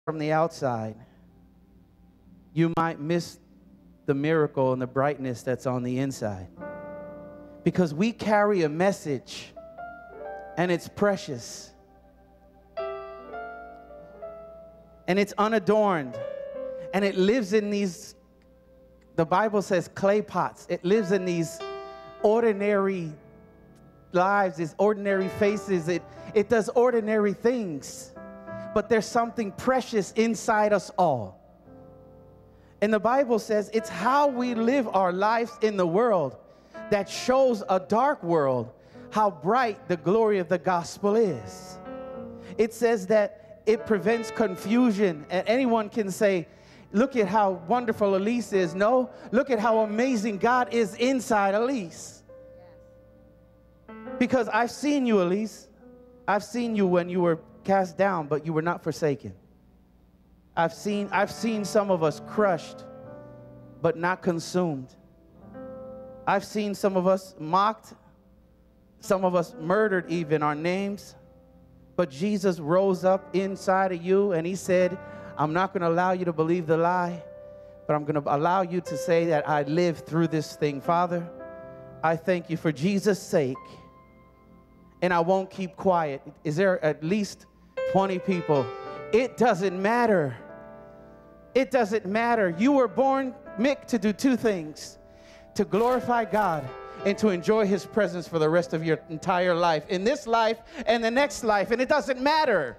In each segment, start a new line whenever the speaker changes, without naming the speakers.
from the outside, you might miss the miracle and the brightness that's on the inside. Because we carry a message, and it's precious. And it's unadorned. And it lives in these, the Bible says, clay pots. It lives in these ordinary lives, these ordinary faces. It does ordinary things. But there's something precious inside us all. And the Bible says it's how we live our lives in the world that shows a dark world how bright the glory of the gospel is. It says that it prevents confusion, and anyone can say, look at how wonderful Elise is. No, look at how amazing God is inside Elise. Because I've seen you, Elise. I've seen you when you were cast down, but you were not forsaken. I've seen some of us crushed, but not consumed. I've seen some of us mocked, some of us murdered even, our names. But Jesus rose up inside of you and he said, I'm not going to allow you to believe the lie, but I'm going to allow you to say that I live through this thing. Father, I thank you for Jesus' sake, and I won't keep quiet. Is there at least 20 people? It doesn't matter. It doesn't matter. You were born, Mick, to do two things: to glorify God and to enjoy his presence for the rest of your entire life, in this life and the next life, and it doesn't matter.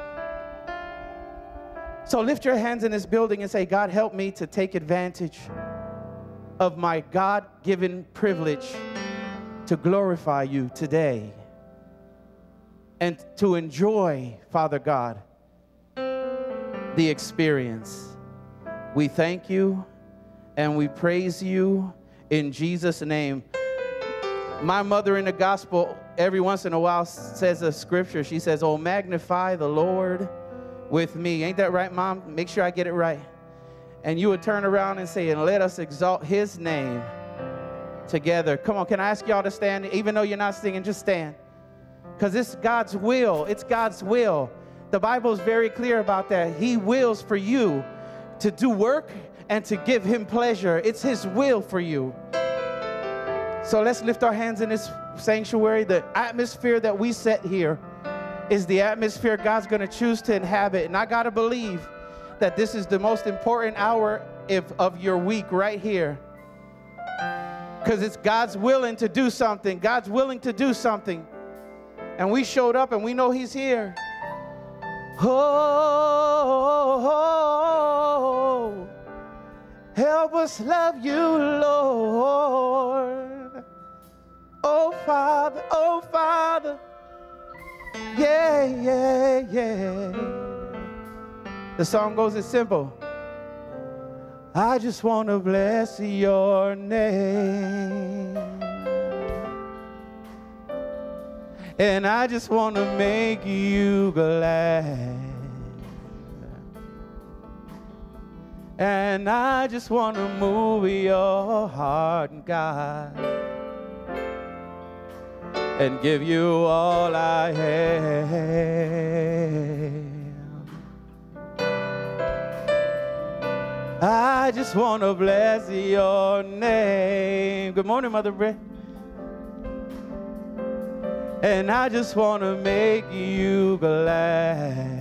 So lift your hands in this building and say, God, help me to take advantage of my God-given privilege to glorify you today and to enjoy, Father God, the experience. We thank you and we praise you in Jesus' name. My mother in the gospel every once in a while says a scripture. She says, oh, magnify the Lord with me. Ain't that right, Mom? Make sure I get it right. And you would turn around and say, and let us exalt his name together. Come on, can I ask y'all to stand? Even though you're not singing, just stand. Because it's God's will. It's God's will. The Bible is very clear about that. He wills for you to do work and to give him pleasure. It's his will for you. So let's lift our hands in this sanctuary. The atmosphere that we set here is the atmosphere God's going to choose to inhabit. And I got to believe that this is the most important hour of your week right here. Because it's God's willing to do something. God's willing to do something. And we showed up and we know he's here. Oh, help us love you, Lord. Oh, Father, oh, Father. Yeah, yeah, yeah. The song goes as simple. I just want to bless your name. And I just want to make you glad. And I just want to move your heart, God, and give you all I have. I just want to bless your name. Good morning, Mother Brett. And I just want to make you glad.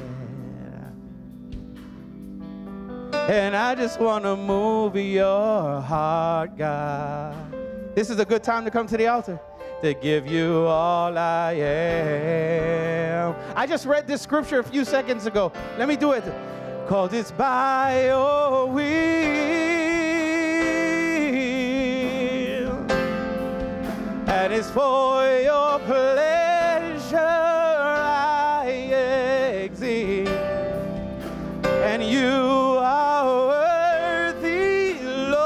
And I just want to move your heart, God. This is a good time to come to the altar. To give you all I am. I just read this scripture a few seconds ago. Let me do it. 'Cause it's by your will and it's for your pleasure I exist. And you are worthy,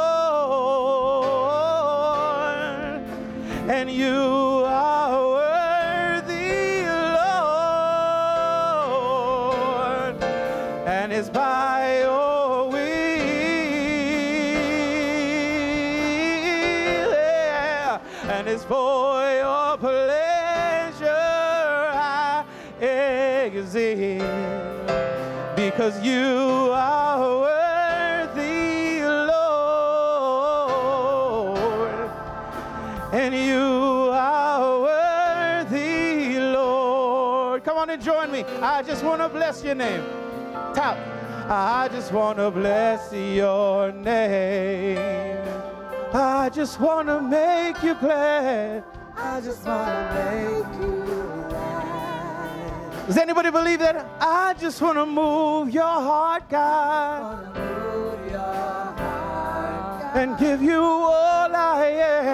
Lord. And you are worthy, Lord. And it's by your will, yeah. And it's for your pleasure I exist. because you are worthy, Lord, and you are worthy, Lord. Come on and join me. I just want to bless your name. Top. I just want to bless your name. I just want to make you glad. I just want to make you glad. Does anybody believe that? I just want to move your heart, God, and give you all I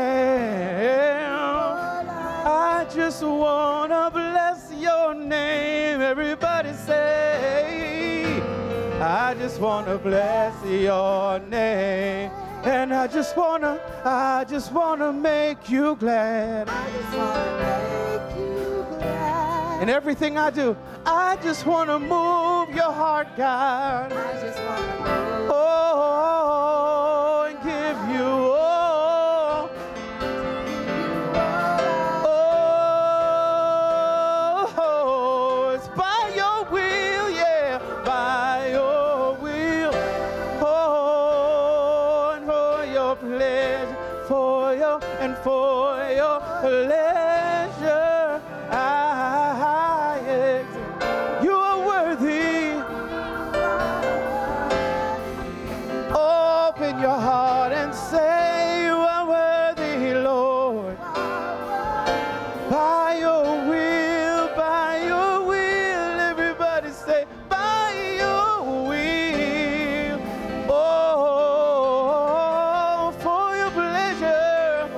am. I just want to bless your name. Everybody say, I just want to bless your name. And I just wanna make you glad. I just wanna make you glad. In everything I do, I just wanna move your heart, God. I just wanna move. Oh, and give you all. Oh, it's by your will, yeah, by your will. Pleasure, for your pleasure, you are worthy. Open your heart and say you are worthy, Lord. By your will, everybody say, by your will. Oh, for your pleasure,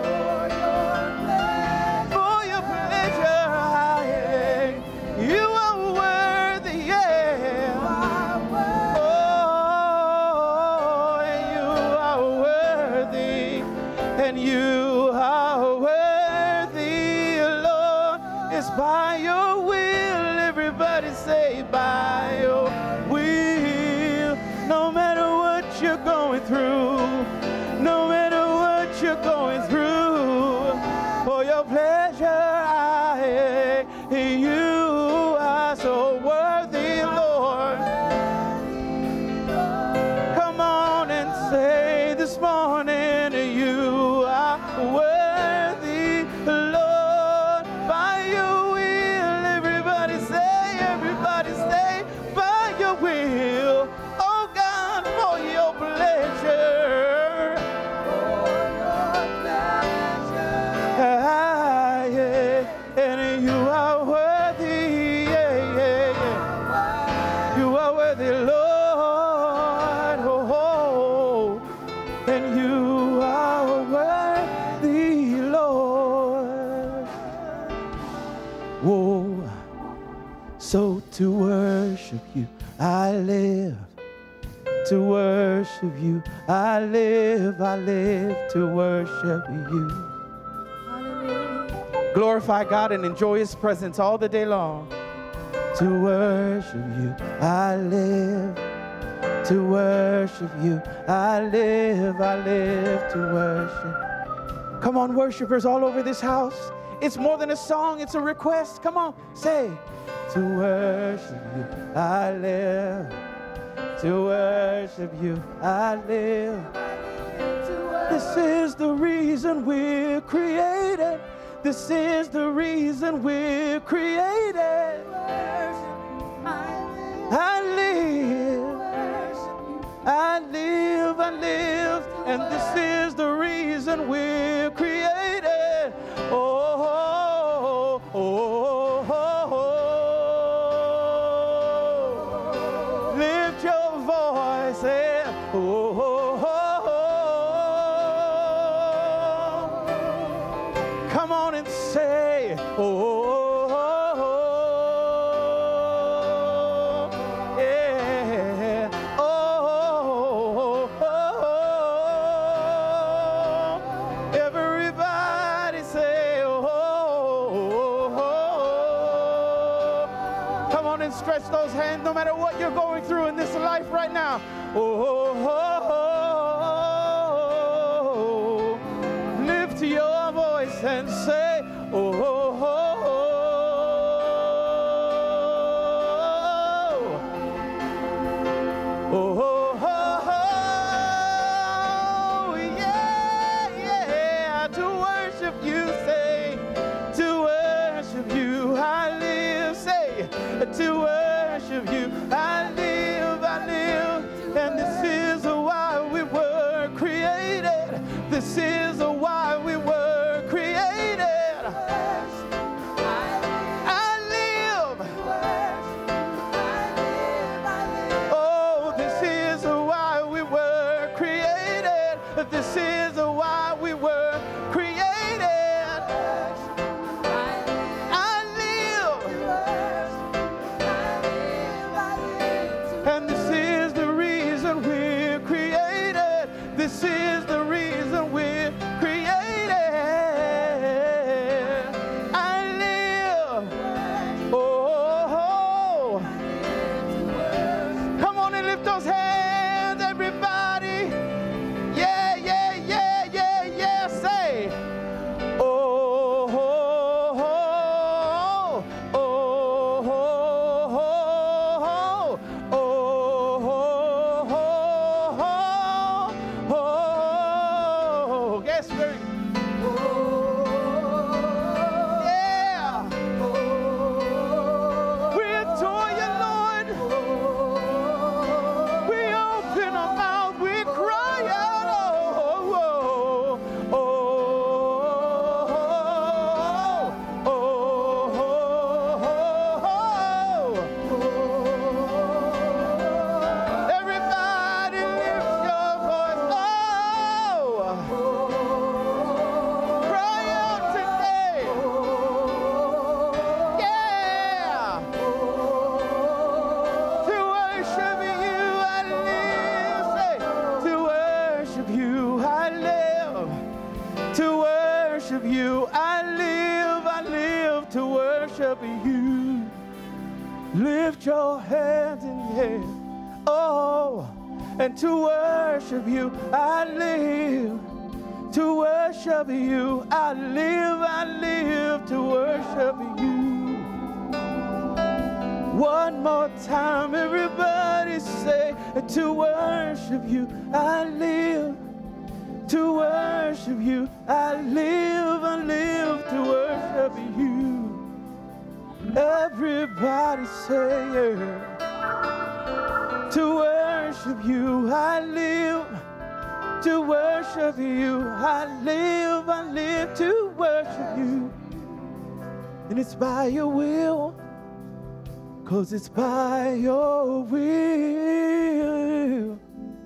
you are worthy, yeah. Oh, and you are worthy, and you are worthy, Lord. It's by your will, everybody say, by your will. No matter what you're going through, no matter what you're going through, for your pleasure, you are so worthy, Lord. Come on and say this morning, you are worthy, Lord. By your will, everybody say, by your will. Oh God, for your pleasure. And you are worthy, you are worthy, Lord. Oh, and you are worthy, Lord. Whoa, so to worship you, I live. To worship you, I live to worship you. Glorify God and enjoy His presence all the day long. To worship you, I live. To worship you, I live to worship. Come on, worshipers all over this house. It's more than a song, it's a request. Come on, say, to worship you, I live. To worship you, I live. This is the reason we're created. This is the reason we're created. I live, and this is the reason we're created. Oh, oh, oh, oh. Lift your voice and oh, oh, oh, oh. Come on and say, oh. Stretch those hands no matter what you're going through in this life right now. Oh, oh, oh, oh. Lift your voice and say, oh, oh, oh, Oh, oh, oh, oh, yeah, yeah, to worship you, say, to worship you, I live, say, to worship you, I live, and this is why we were created, this is why we were created. This is why we were created. I live. And this is the reason we're created. This is the reason we're created. I live. Oh, come on and lift those hands, everybody. Yeah, yeah, yeah, yeah, yeah, say, oh, oh, oh, oh, oh, oh, oh, oh, yes, very, yeah, we adore you, Lord, we open our mouth, we cry out. You lift your hands in the air, oh, and to worship you I live, to worship you I live to worship you. One more time, everybody say, to worship you I live, to worship you I live to worship you. Everybody say, yeah. To worship you I live, to worship you I live to worship you. And it's by your will, 'cause it's by your will,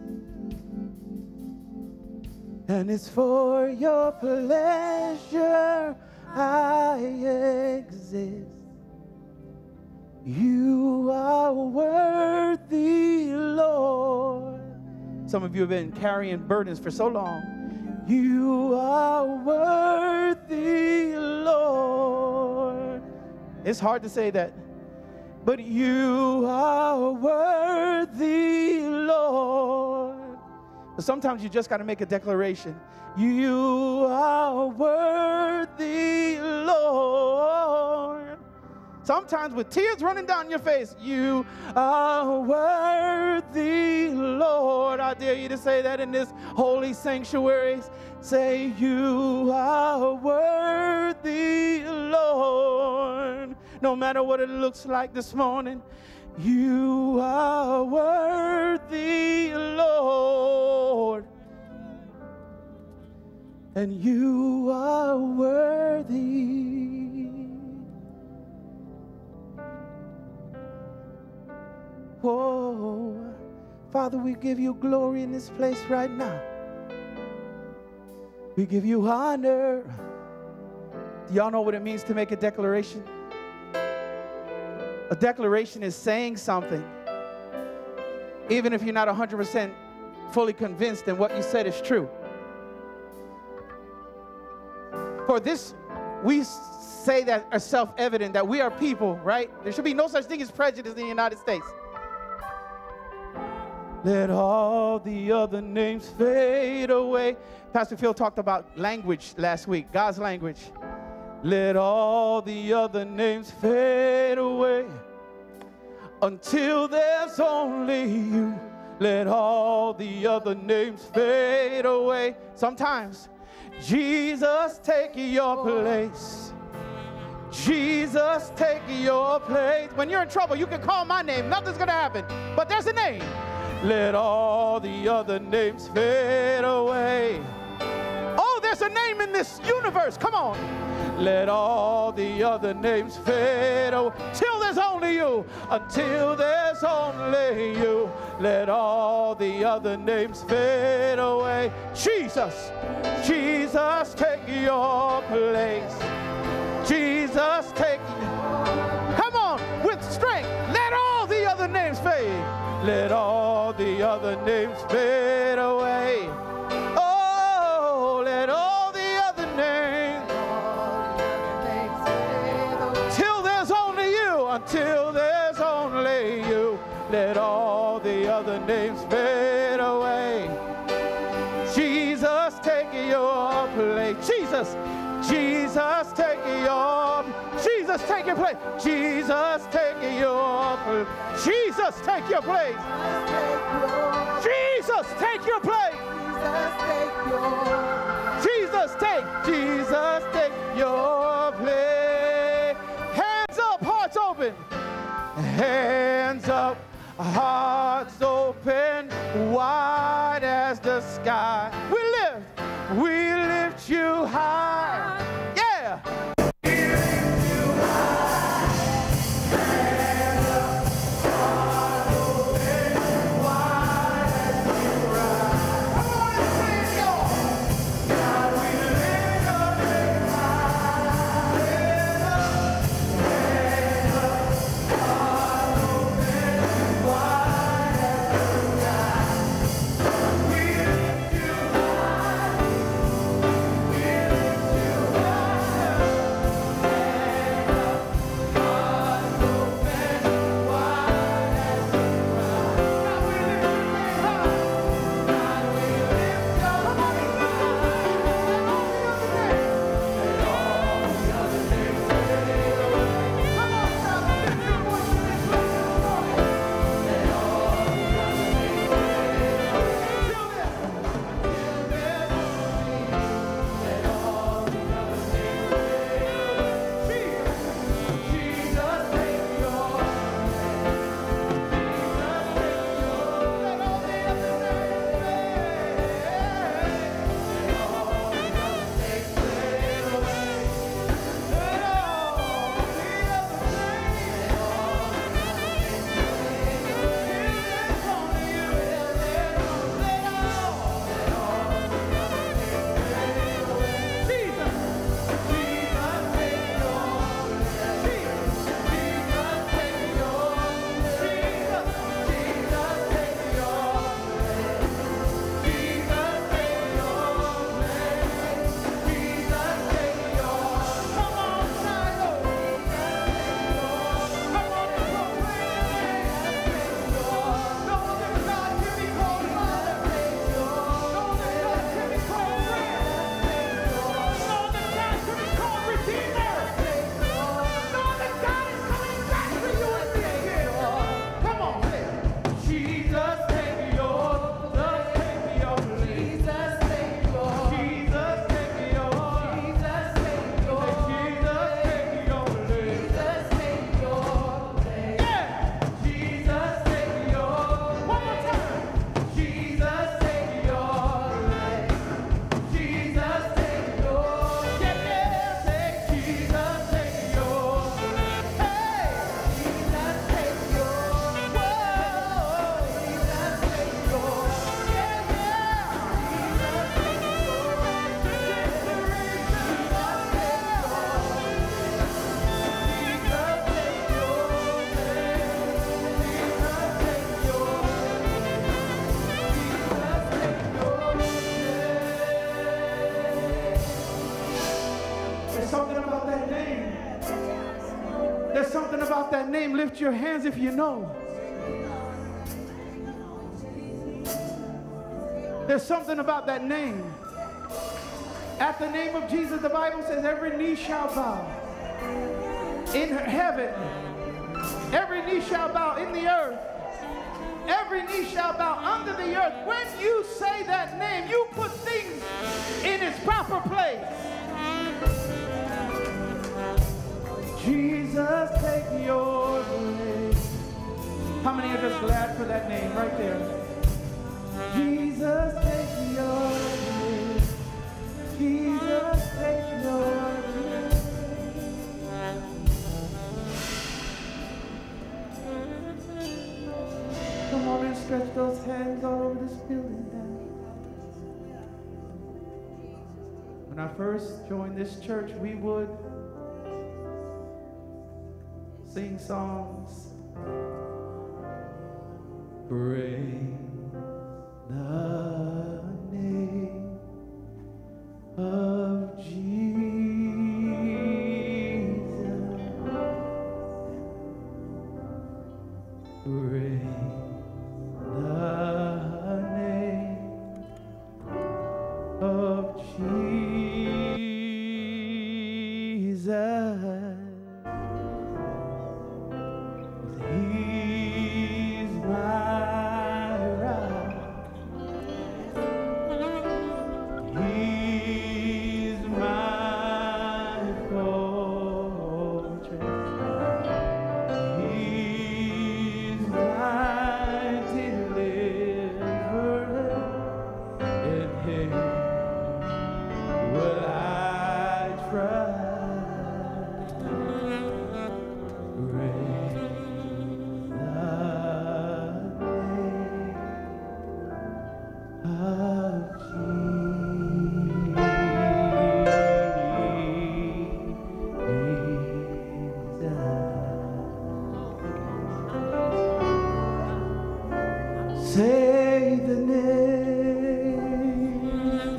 and it's for your pleasure I exist. You are worthy, Lord. Some of you have been carrying burdens for so long. You are worthy, Lord. It's hard to say that, but you are worthy, Lord. But sometimes you just got to make a declaration. You are worthy, Lord. Sometimes with tears running down your face, you are worthy, Lord. I dare you to say that in this holy sanctuary. Say, you are worthy, Lord. No matter what it looks like this morning, you are worthy, Lord. And you are worthy. Whoa, Father, we give you glory in this place right now. We give you honor. Do y'all know what it means to make a declaration? A declaration is saying something, even if you're not 100% fully convinced that what you said is true. For this, we say that are self-evident, that we are people, right? There should be no such thing as prejudice in the United States. Let all the other names fade away. Pastor Phil talked about language last week, God's language. Let all the other names fade away until there's only you. Let all the other names fade away. Sometimes, Jesus, take your place. Jesus, take your place. When you're in trouble, you can call my name. Nothing's going to happen. But there's a name. Let all the other names fade away. Oh, there's a name in this universe. Come on. Let all the other names fade away. Till there's only you. Until there's only you. Let all the other names fade away. Jesus, Jesus, take your place. Jesus, take. Come on, with strength. Let all the other names fade. Let all the other names fade away. Oh, let all the other names. Till there's only you. Until there's only you. Let all the other names fade away. Jesus, take your place. Jesus, Jesus, take your. Jesus, take your place. Jesus, take your place. Jesus, take your place. Jesus, take your place. Jesus, take your place. Hands up, hearts open. Hands up, hearts open, wide as the sky. We lift you high. Yeah. That name, lift your hands if you know. There's something about that name. At the name of Jesus, the Bible says every knee shall bow. In heaven, every knee shall bow. In the earth, every every knee shall bow under the earth. When you say that name, you put things in its proper place. Jesus, take your place. How many are just glad for that name right there? Jesus, take your place. Jesus, take your place. Come on and stretch those hands all over this building now. When I first joined this church, we would sing songs. Praise the name of Jesus. Praise the name of Jesus. He's my rock. He's my fortress. He's my deliverer. In him will I trust. Say the name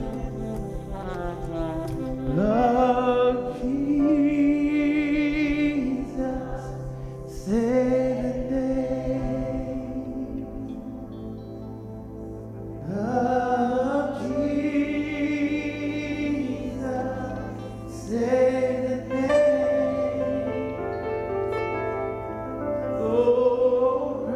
of Jesus. Say the name of Jesus. Say the name. Oh,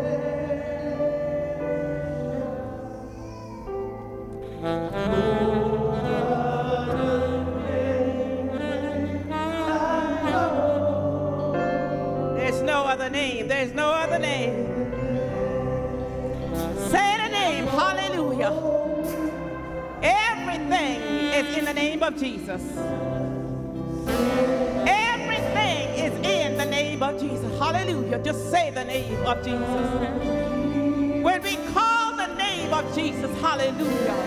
there's no other name. There's no other name. Say the name. Hallelujah. Everything is in the name of Jesus. Everything is in the name of Jesus. Hallelujah. Just say the name of Jesus. When we call the name of Jesus, hallelujah,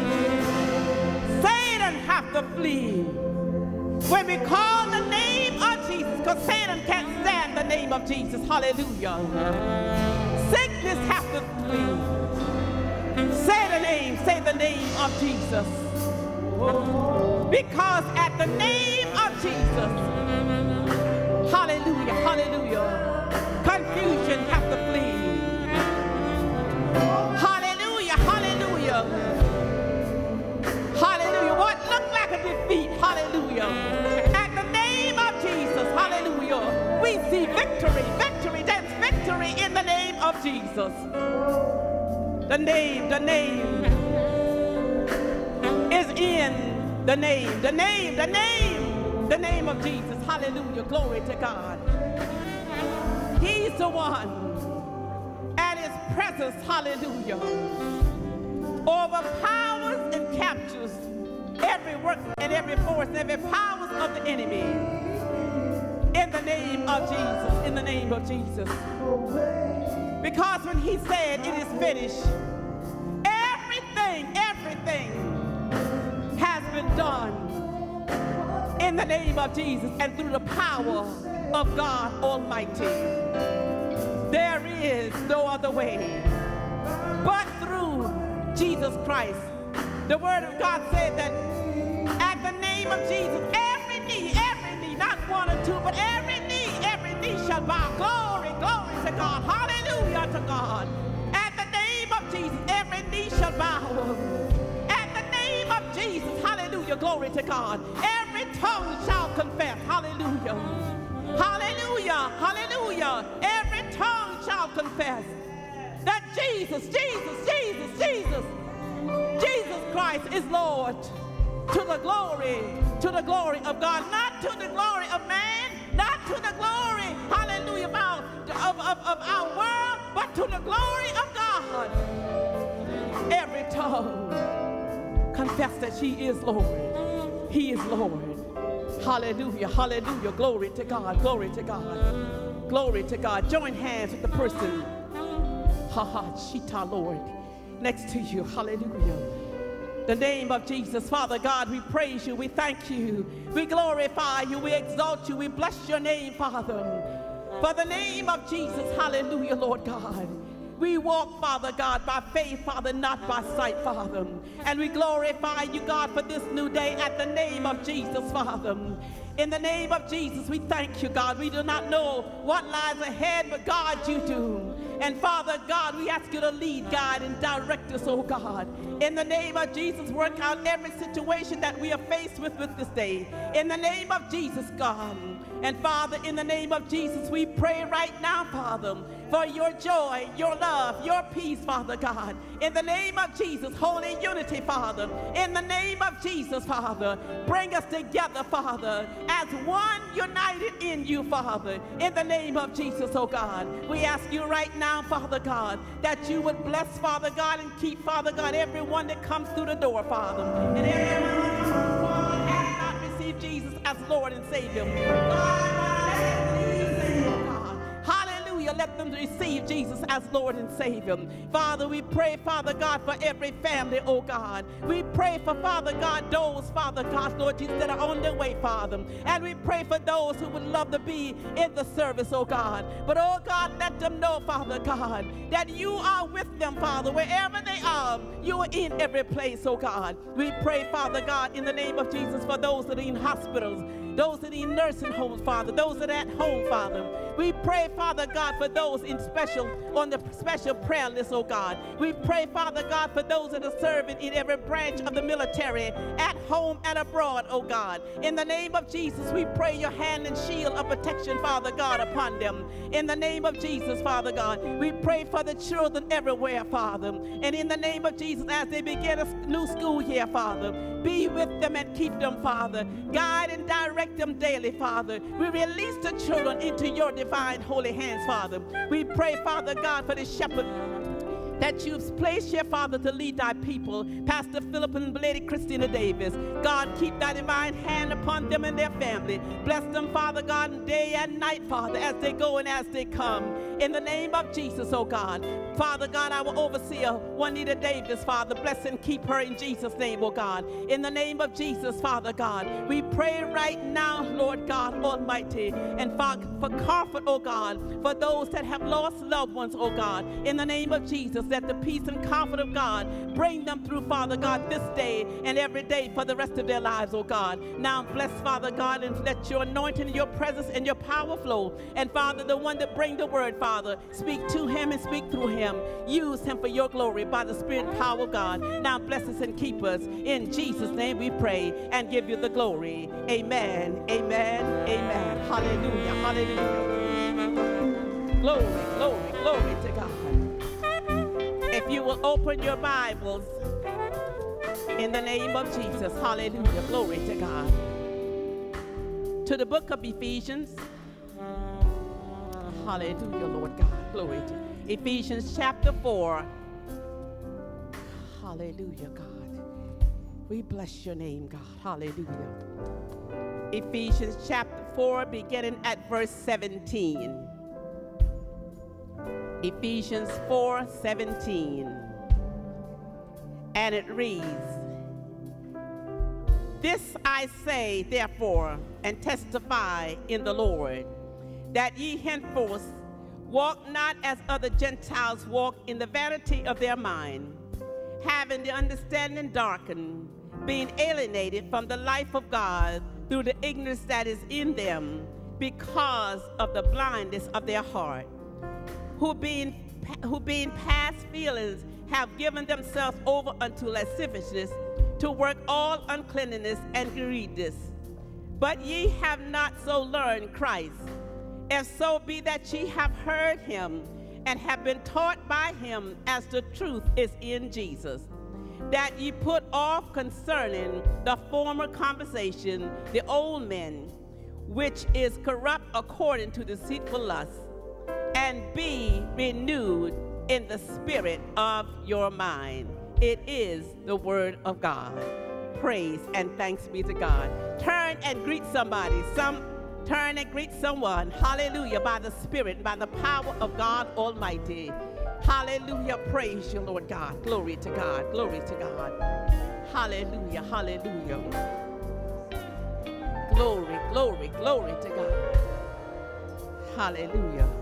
Satan have to flee. When we call the name of Jesus, because Satan can't stand the name of Jesus, hallelujah, sickness have to flee. Say the name of Jesus. Because at the name of Jesus, hallelujah, hallelujah, confusion have to flee. Hallelujah, hallelujah, hallelujah. What looked like a defeat, hallelujah, at the name of Jesus, hallelujah, we see victory, victory. That's victory in the name of Jesus. The name is in the name, the name of Jesus. Hallelujah, glory to God. He's the one, and his presence, hallelujah, overpowers and captures every work and every force and every powers of the enemy. In the name of Jesus, in the name of Jesus. Because when he said it is finished, everything has been done in the name of Jesus and through the power of God Almighty. There is no other way but through Jesus Christ. The word of God said that at the name of Jesus, every knee, not one or two, but every knee shall bow. Glory, glory to God. Hallelujah to God. At the name of Jesus, every knee shall bow. At the name of Jesus, hallelujah, glory to God. Every tongue shall confess. Hallelujah. Hallelujah, hallelujah. Every tongue shall confess that Jesus, Jesus, Jesus, Jesus. Jesus Christ is Lord. To the glory of God, not to the glory of man, not to the glory, hallelujah, of our world, but to the glory of God. Every tongue confess that he is Lord. He is Lord. Hallelujah, hallelujah. Glory to God, glory to God, glory to God. Join hands with the person, Shita, Lord, next to you. Hallelujah. The name of Jesus. Father God, we praise you, we thank you, we glorify you, we exalt you, we bless your name, Father. For the name of Jesus, hallelujah, Lord God. We walk, Father God, by faith, Father, not by sight, Father. And we glorify you, God, for this new day at the name of Jesus, Father. In the name of Jesus, we thank you, God. We do not know what lies ahead, but God, you do. And Father God, we ask you to lead, guide, and direct us, oh God. In the name of Jesus, work out every situation that we are faced with this day. In the name of Jesus, God. And Father, in the name of Jesus, we pray right now, Father, for your joy, your love, your peace, Father God. In the name of Jesus, holy unity, Father. In the name of Jesus, Father, bring us together, Father, as one united in you, Father. In the name of Jesus, oh God, we ask you right now, Father God, that you would bless, Father God, and keep, Father God, everyone that comes through the door, Father. And everyone that has not received Jesus as Lord and Savior. God, hallelujah, let them receive Jesus as Lord and Savior. Father, we pray, Father God, for every family, oh God. We pray for, Father God, those, Father God, Lord Jesus, that are on their way, Father. And we pray for those who would love to be in the service, oh God. But, oh God, let them know, Father God, that you are with them, Father. Wherever they are, you are in every place, oh God. We pray, Father God, in the name of Jesus, for those that are in hospitals, those that are in nursing homes, Father, those that are at home, Father. We pray, Father God, for those on the special prayer list, oh God. We pray, Father God, for those that are serving in every branch of the military, at home and abroad, oh God. In the name of Jesus, we pray your hand and shield of protection, Father God, upon them. In the name of Jesus, Father God, we pray for the children everywhere, Father. And in the name of Jesus, as they begin a new school year, Father, be with them and keep them, Father. Guide and direct them daily, Father. We release the children into your divine holy hands, Father. We pray, Father God, for the shepherd that you've placed here, Father, to lead thy people, Pastor Philip and Lady Christina Davis. God, keep thy divine hand upon them and their family. Bless them, Father God, day and night, Father, as they go and as they come. In the name of Jesus, oh God. Father God, our overseer, Juanita Davis, Father, bless and keep her in Jesus' name, oh God. In the name of Jesus, Father God, we pray right now, Lord God Almighty, and for comfort, oh God, for those that have lost loved ones, oh God. In the name of Jesus, that the peace and comfort of God bring them through, Father God, this day and every day for the rest of their lives, oh God. Now bless, Father God, and let your anointing, your presence, and your power flow. And Father, the one that bring the word, Father, speak to him and speak through him. Use him for your glory by the Spirit and power of God. Now bless us and keep us. In Jesus' name we pray and give you the glory. Amen, amen, amen. Hallelujah, hallelujah. Glory, glory, glory to God. If you will open your Bibles in the name of Jesus, hallelujah, glory to God, to the book of Ephesians, hallelujah, Lord God, glory to Ephesians chapter 4, hallelujah, God, we bless your name, God, hallelujah. Ephesians chapter 4, beginning at verse 17. Ephesians 4:17, and it reads, "This I say, therefore, and testify in the Lord, that ye henceforth walk not as other Gentiles walk, in the vanity of their mind, having the understanding darkened, being alienated from the life of God through the ignorance that is in them, because of the blindness of their heart, who being past feelings have given themselves over unto lasciviousness, to work all uncleanness and greediness. But ye have not so learned Christ, if so be that ye have heard him, and have been taught by him as the truth is in Jesus, that ye put off concerning the former conversation the old man, which is corrupt according to deceitful lust, and be renewed in the spirit of your mind. It is the word of God. Praise and thanks be to God. Turn and greet somebody. Turn and greet someone. Hallelujah. By the Spirit, by the power of God Almighty. Hallelujah. Praise you, Lord God. Glory to God. Glory to God. Hallelujah. Hallelujah. Glory, glory, glory to God. Hallelujah.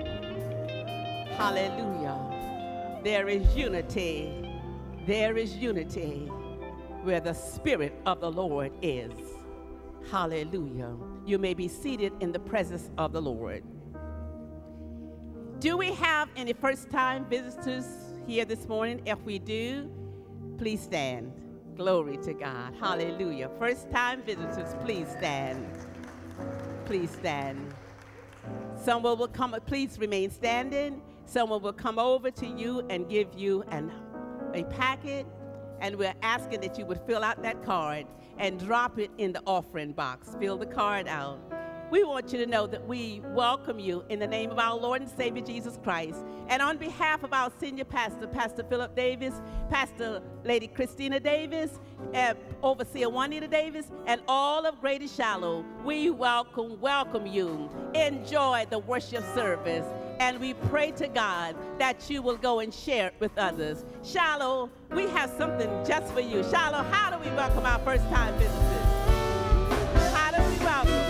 Hallelujah. There is unity. There is unity where the Spirit of the Lord is. Hallelujah. You may be seated in the presence of the Lord. Do we have any first-time visitors here this morning? If we do, please stand. Glory to God. Hallelujah. First-time visitors, please stand. Please stand. Someone will come, please remain standing. Someone will come over to you and give you a packet, and we're asking that you would fill out that card and drop it in the offering box. Fill the card out. We want you to know that we welcome you in the name of our Lord and Savior Jesus Christ. And on behalf of our senior pastor, Pastor Philip Davis, Pastor Lady Christina Davis, Overseer Juanita Davis, and all of Greater Shiloh, we welcome you. Enjoy the worship service. And we pray to God that you will go and share it with others. Shiloh, we have something just for you. Shiloh, how do we welcome our first-time visitors? How do we welcome?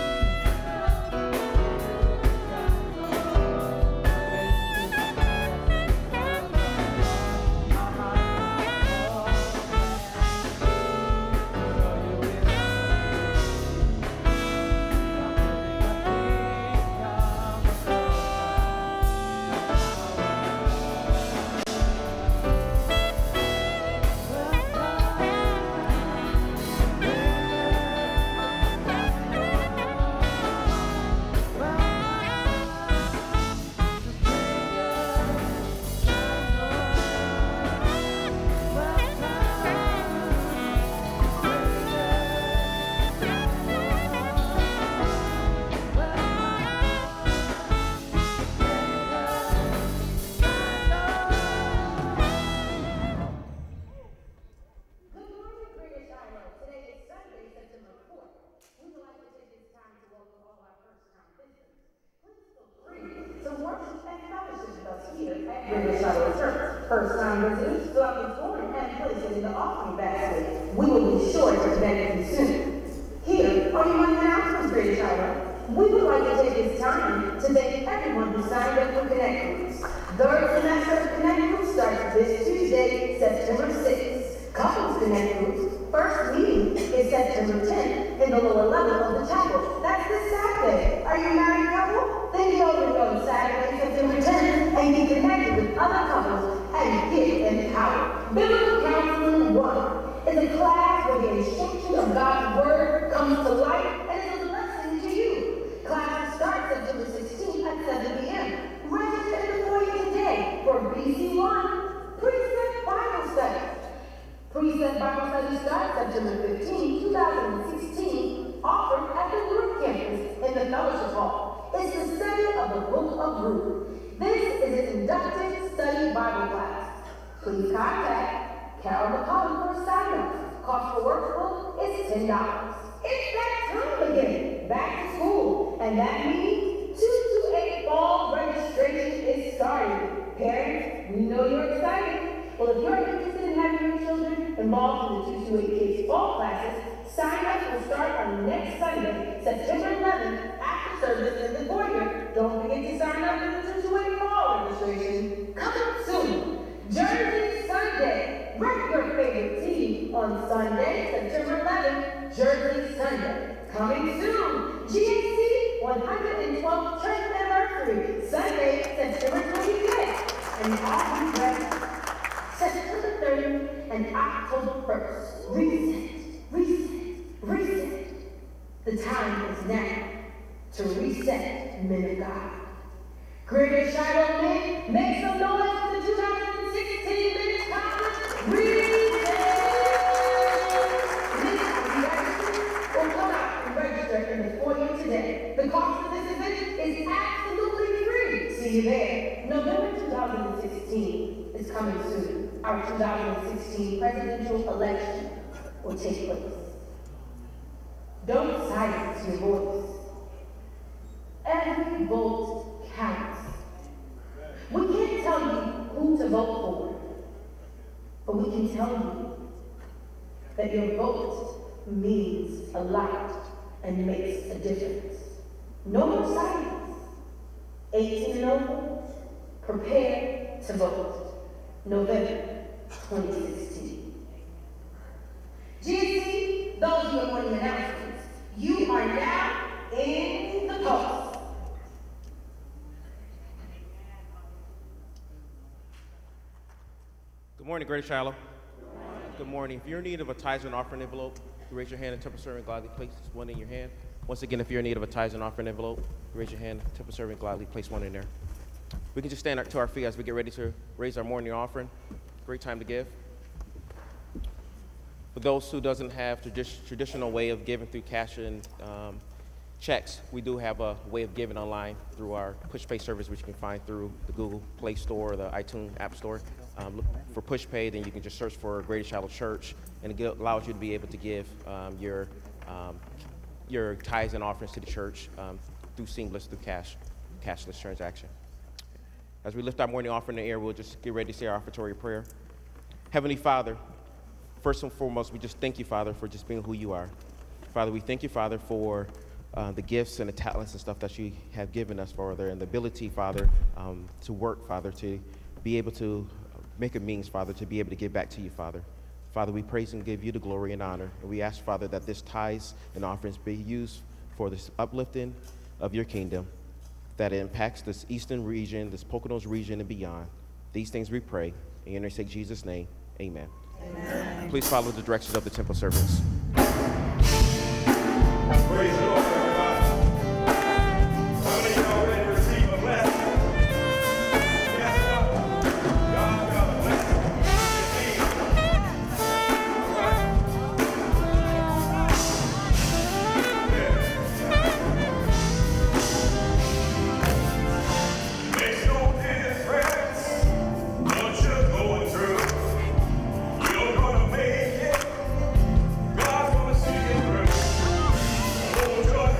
First-time visitors, fill out the form and place it in the offering basket. We will be sure to connect with you soon. Here are your announcements, Greater Shiloh. We would like to take this time to thank everyone who signed up for Connect Groups. Third semester of Connect Groups starts this Tuesday, September 6th. Couples Connect Groups first meeting is September 10th in the lower level of the chapel. That's this Saturday. Are you a married couple? Then go to Saturday, September 10th and get connected with other couples and get empowered. Biblical Counseling 1 is a class where the instruction of God's Word comes to life and is a blessing to you. Classes start September 16th at 7 p.m. Register in the foyer today for BC1 Precept Bible Study. Precept Bible Study starts September 15, 2016, offered at the Ruth campus in the Fellowship Hall. It's the study of the Book of Ruth. This is an inductive study Bible class. Please contact Carol McCollum for sign-up. Cost for workbook is $10. It's that time again, back to school, and that means 228 fall registration is starting. Parents, we know you're excited. Well, if you're interested in having your children involved in the 228 Kids Fall classes, sign-ups will start on next Sunday, September 11th, after service in the foyer. Don't forget to sign up for the 228 Fall registration. Coming soon, Jersey Sunday. Rep your favorite team on Sunday, September 11th, Jersey Sunday. Coming soon, GAC 112th Church Anniversary, Sunday, September 25th. And all be ready. September 30th and October 1st. Reset, reset, reset. The time is now to reset, men of God. Greater Shiloh men, make some noise for the 2016 Men's Conference Reset. Will come out and register in the foyer today. The cost of this event is absolutely free. See you there. November 2016 is coming soon. Our 2016 presidential election will take place. Don't silence your voice. Every vote counts. We can't tell you who to vote for, but we can tell you that your vote means a lot and makes a difference. No more silence. 18 and over, prepare to vote. November 2016. GSC, those who are morning announcements, you are now in the post.
Good morning, Greater Shiloh. Good morning. If you're in need of a tithes and offering envelope, you raise your hand and Temple Serving gladly place one in your hand. Once again, if you're in need of a tithes and offering envelope, you raise your hand, Temple Serving gladly place one in there. We can just stand to our feet as we get ready to raise our morning offering. Great time to give. For those who doesn't have traditional way of giving through cash and checks, we do have a way of giving online through our PushPay service, which you can find through the Google Play Store or the iTunes App Store. Look for PushPay, then you can just search for Greater Shiloh Church, and it allows you to be able to give your tithes and offerings to the church through seamless, through cashless transaction. As we lift our morning offering in the air, we'll just get ready to say our offertory prayer. Heavenly Father, first and foremost, we just thank you, Father, for just being who you are. Father, we thank you, Father, for the gifts and the talents and stuff that you have given us, Father, and the ability, Father, to work, Father, to be able to make a means, Father, to be able to give back to you, Father. Father, we praise and give you the glory and honor. And we ask, Father, that this tithes and offerings be used for this uplifting of your kingdom, that it impacts this eastern region, this Poconos region and beyond. These things we pray. In your namesake, Jesus' name, amen. Amen. Please follow the directions of the temple servants.
Praise the Lord, everybody. How many of y'all ready to receive a blessing? Guess what? God got a blessing. All right. Makes no difference what you're going through. You're gonna make it. God's gonna see you through. Hold your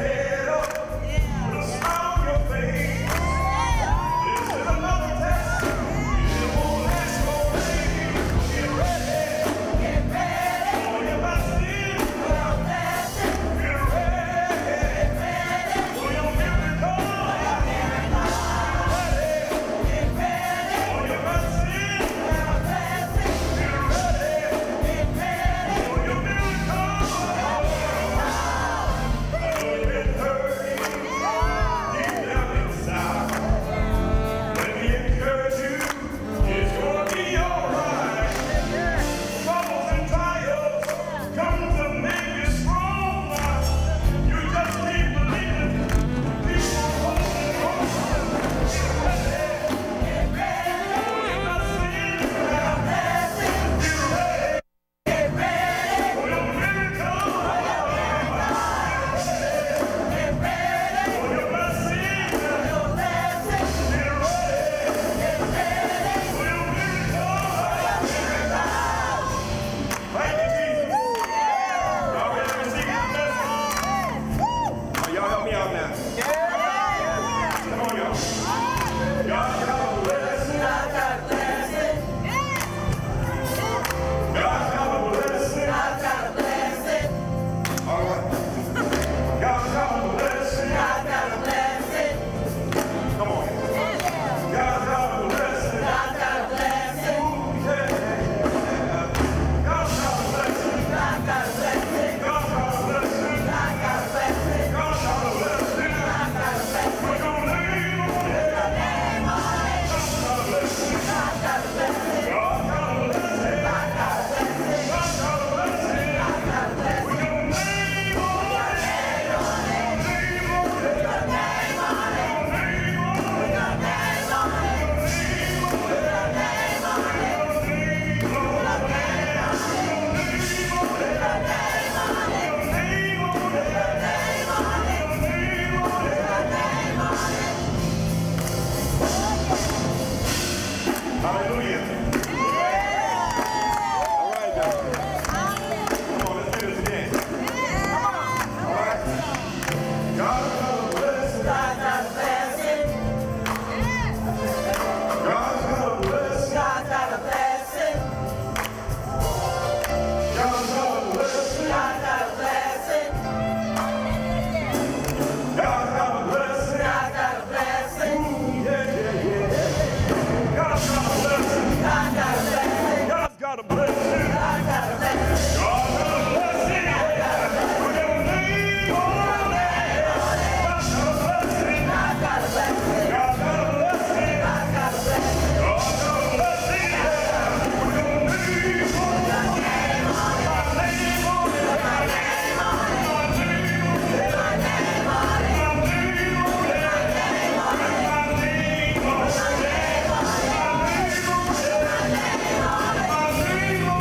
gotta bless you. God gotta bless you. God gotta bless you. With your name on it. God gotta bless you. God gotta bless you. God gotta bless you. God gotta bless you. God gotta bless you. With your name on it. My name on it. My name on it. My name on it. My name on it. My name on it. My name on it. My name on it.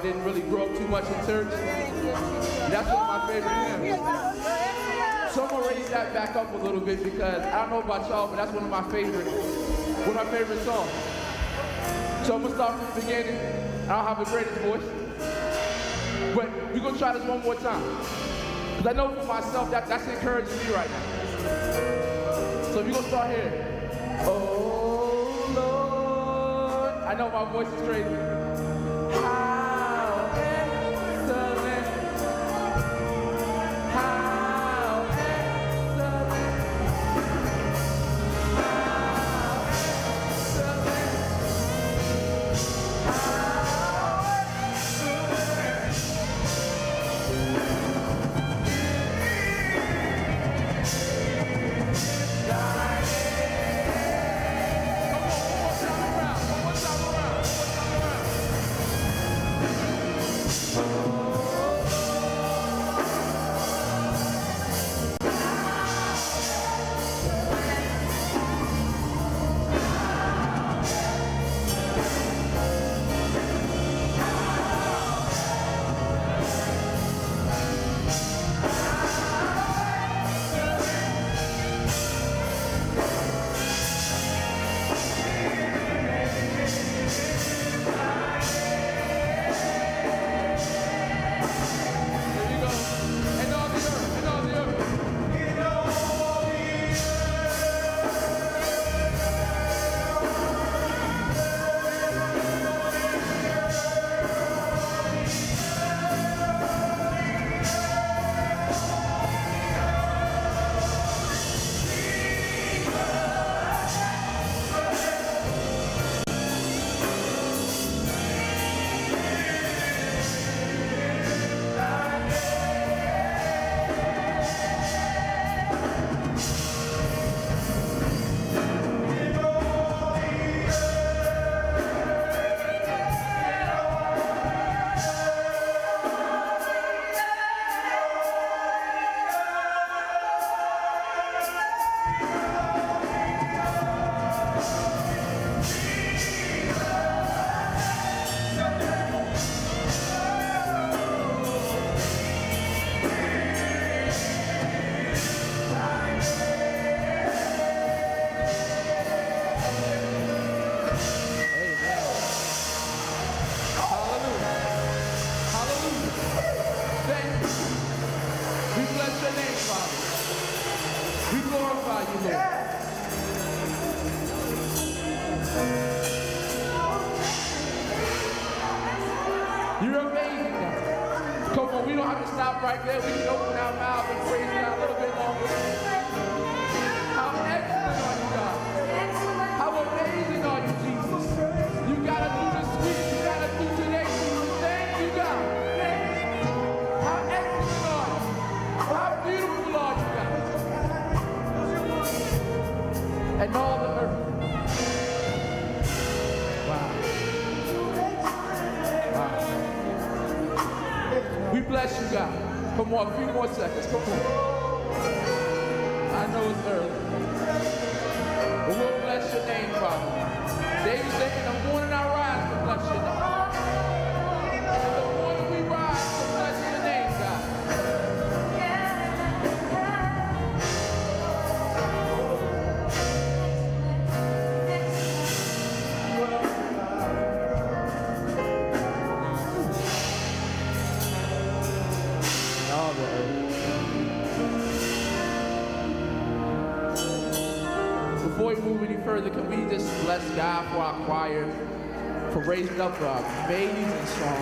didn't really grow up too much in church. That's one of my favorite hymns. So I'm gonna raise that back up a little bit because I don't know about y'all, but that's one of my favorite songs. So I'm gonna start from the beginning. I don't have the greatest voice, but we're gonna try this one more time. Because I know for myself that's encouraging me right now. So we're gonna start here. Oh Lord, I know my voice is crazy. How excellent, how excellent, how excellent, You're amazing, God. Come on, we don't have to stop right there. We can open our mouth and praise God a little bit longer. How excellent are you, God? How amazing are you, Jesus? You got to do this week. You got to do today, Jesus. Thank you, God. How excellent are you? How beautiful are you, God? And all the earth. We bless you, God. Come on, a few more seconds. Come on. I know it's early. But we'll bless your name, Father. David said, in the morning I rise to bless your name. In the morning we rise to bless your name, God. Before we move any further, can we just bless God for our choir, for raising up our amazing song.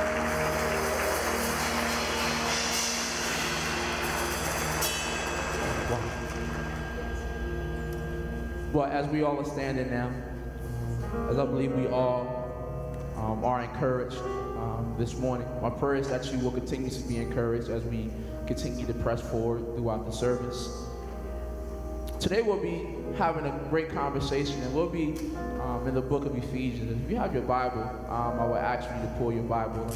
But as we all are standing now, as I believe we all are encouraged this morning, my prayer is that you will continue to be encouraged as we continue to press forward throughout the service. Today we'll be having a great conversation, and we'll be in the book of Ephesians. If you have your Bible, I would ask you to pull your Bible.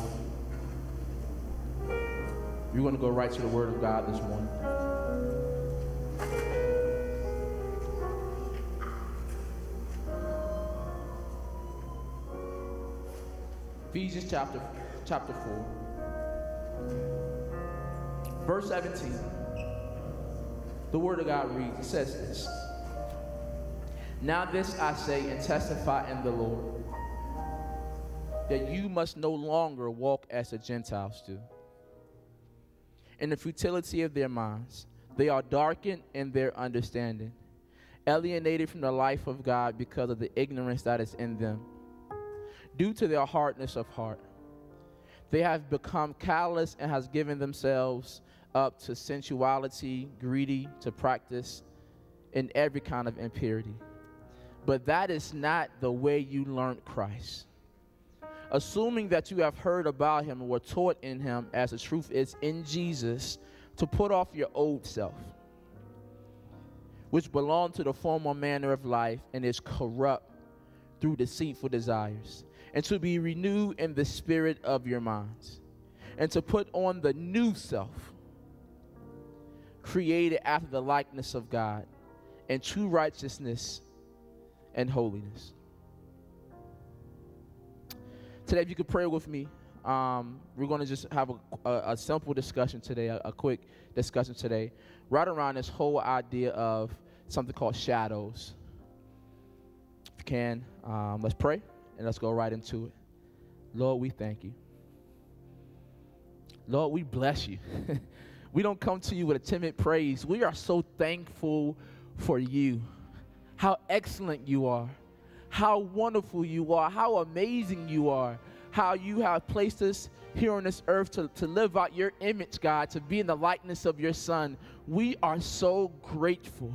We're going to go right to the Word of God this morning. Ephesians chapter 4, verse 17. The word of God reads, it says this. Now this I say and testify in the Lord, that you must no longer walk as the Gentiles do, in the futility of their minds. They are darkened in their understanding, alienated from the life of God because of the ignorance that is in them, due to their hardness of heart. They have become callous and has given themselves up to sensuality, greedy to practice in every kind of impurity. But that is not the way you learned Christ. Assuming that you have heard about him and were taught in him as the truth is in Jesus, to put off your old self, which belongs to the former manner of life and is corrupt through deceitful desires, and to be renewed in the spirit of your minds, and to put on the new self, created after the likeness of God, in true righteousness and holiness. Today, if you could pray with me, we're going to just have a simple discussion today, a quick discussion today, right around this whole idea of something called shadows. If you can, let's pray, and let's go right into it. Lord, we thank you. Lord, we bless you. We don't come to you with a timid praise. We are so thankful for you, how excellent you are, how wonderful you are, how amazing you are, how you have placed us here on this earth to live out your image, God, to be in the likeness of your Son. We are so grateful.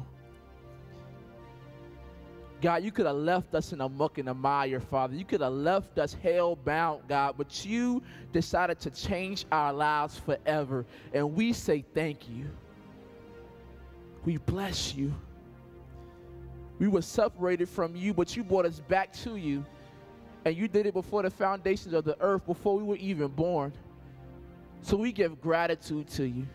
God, you could have left us in a muck and a mire, Father. You could have left us hell-bound, God, but you decided to change our lives forever, and we say thank you. We bless you. We were separated from you, but you brought us back to you, and you did it before the foundations of the earth, before we were even born. So we give gratitude to you.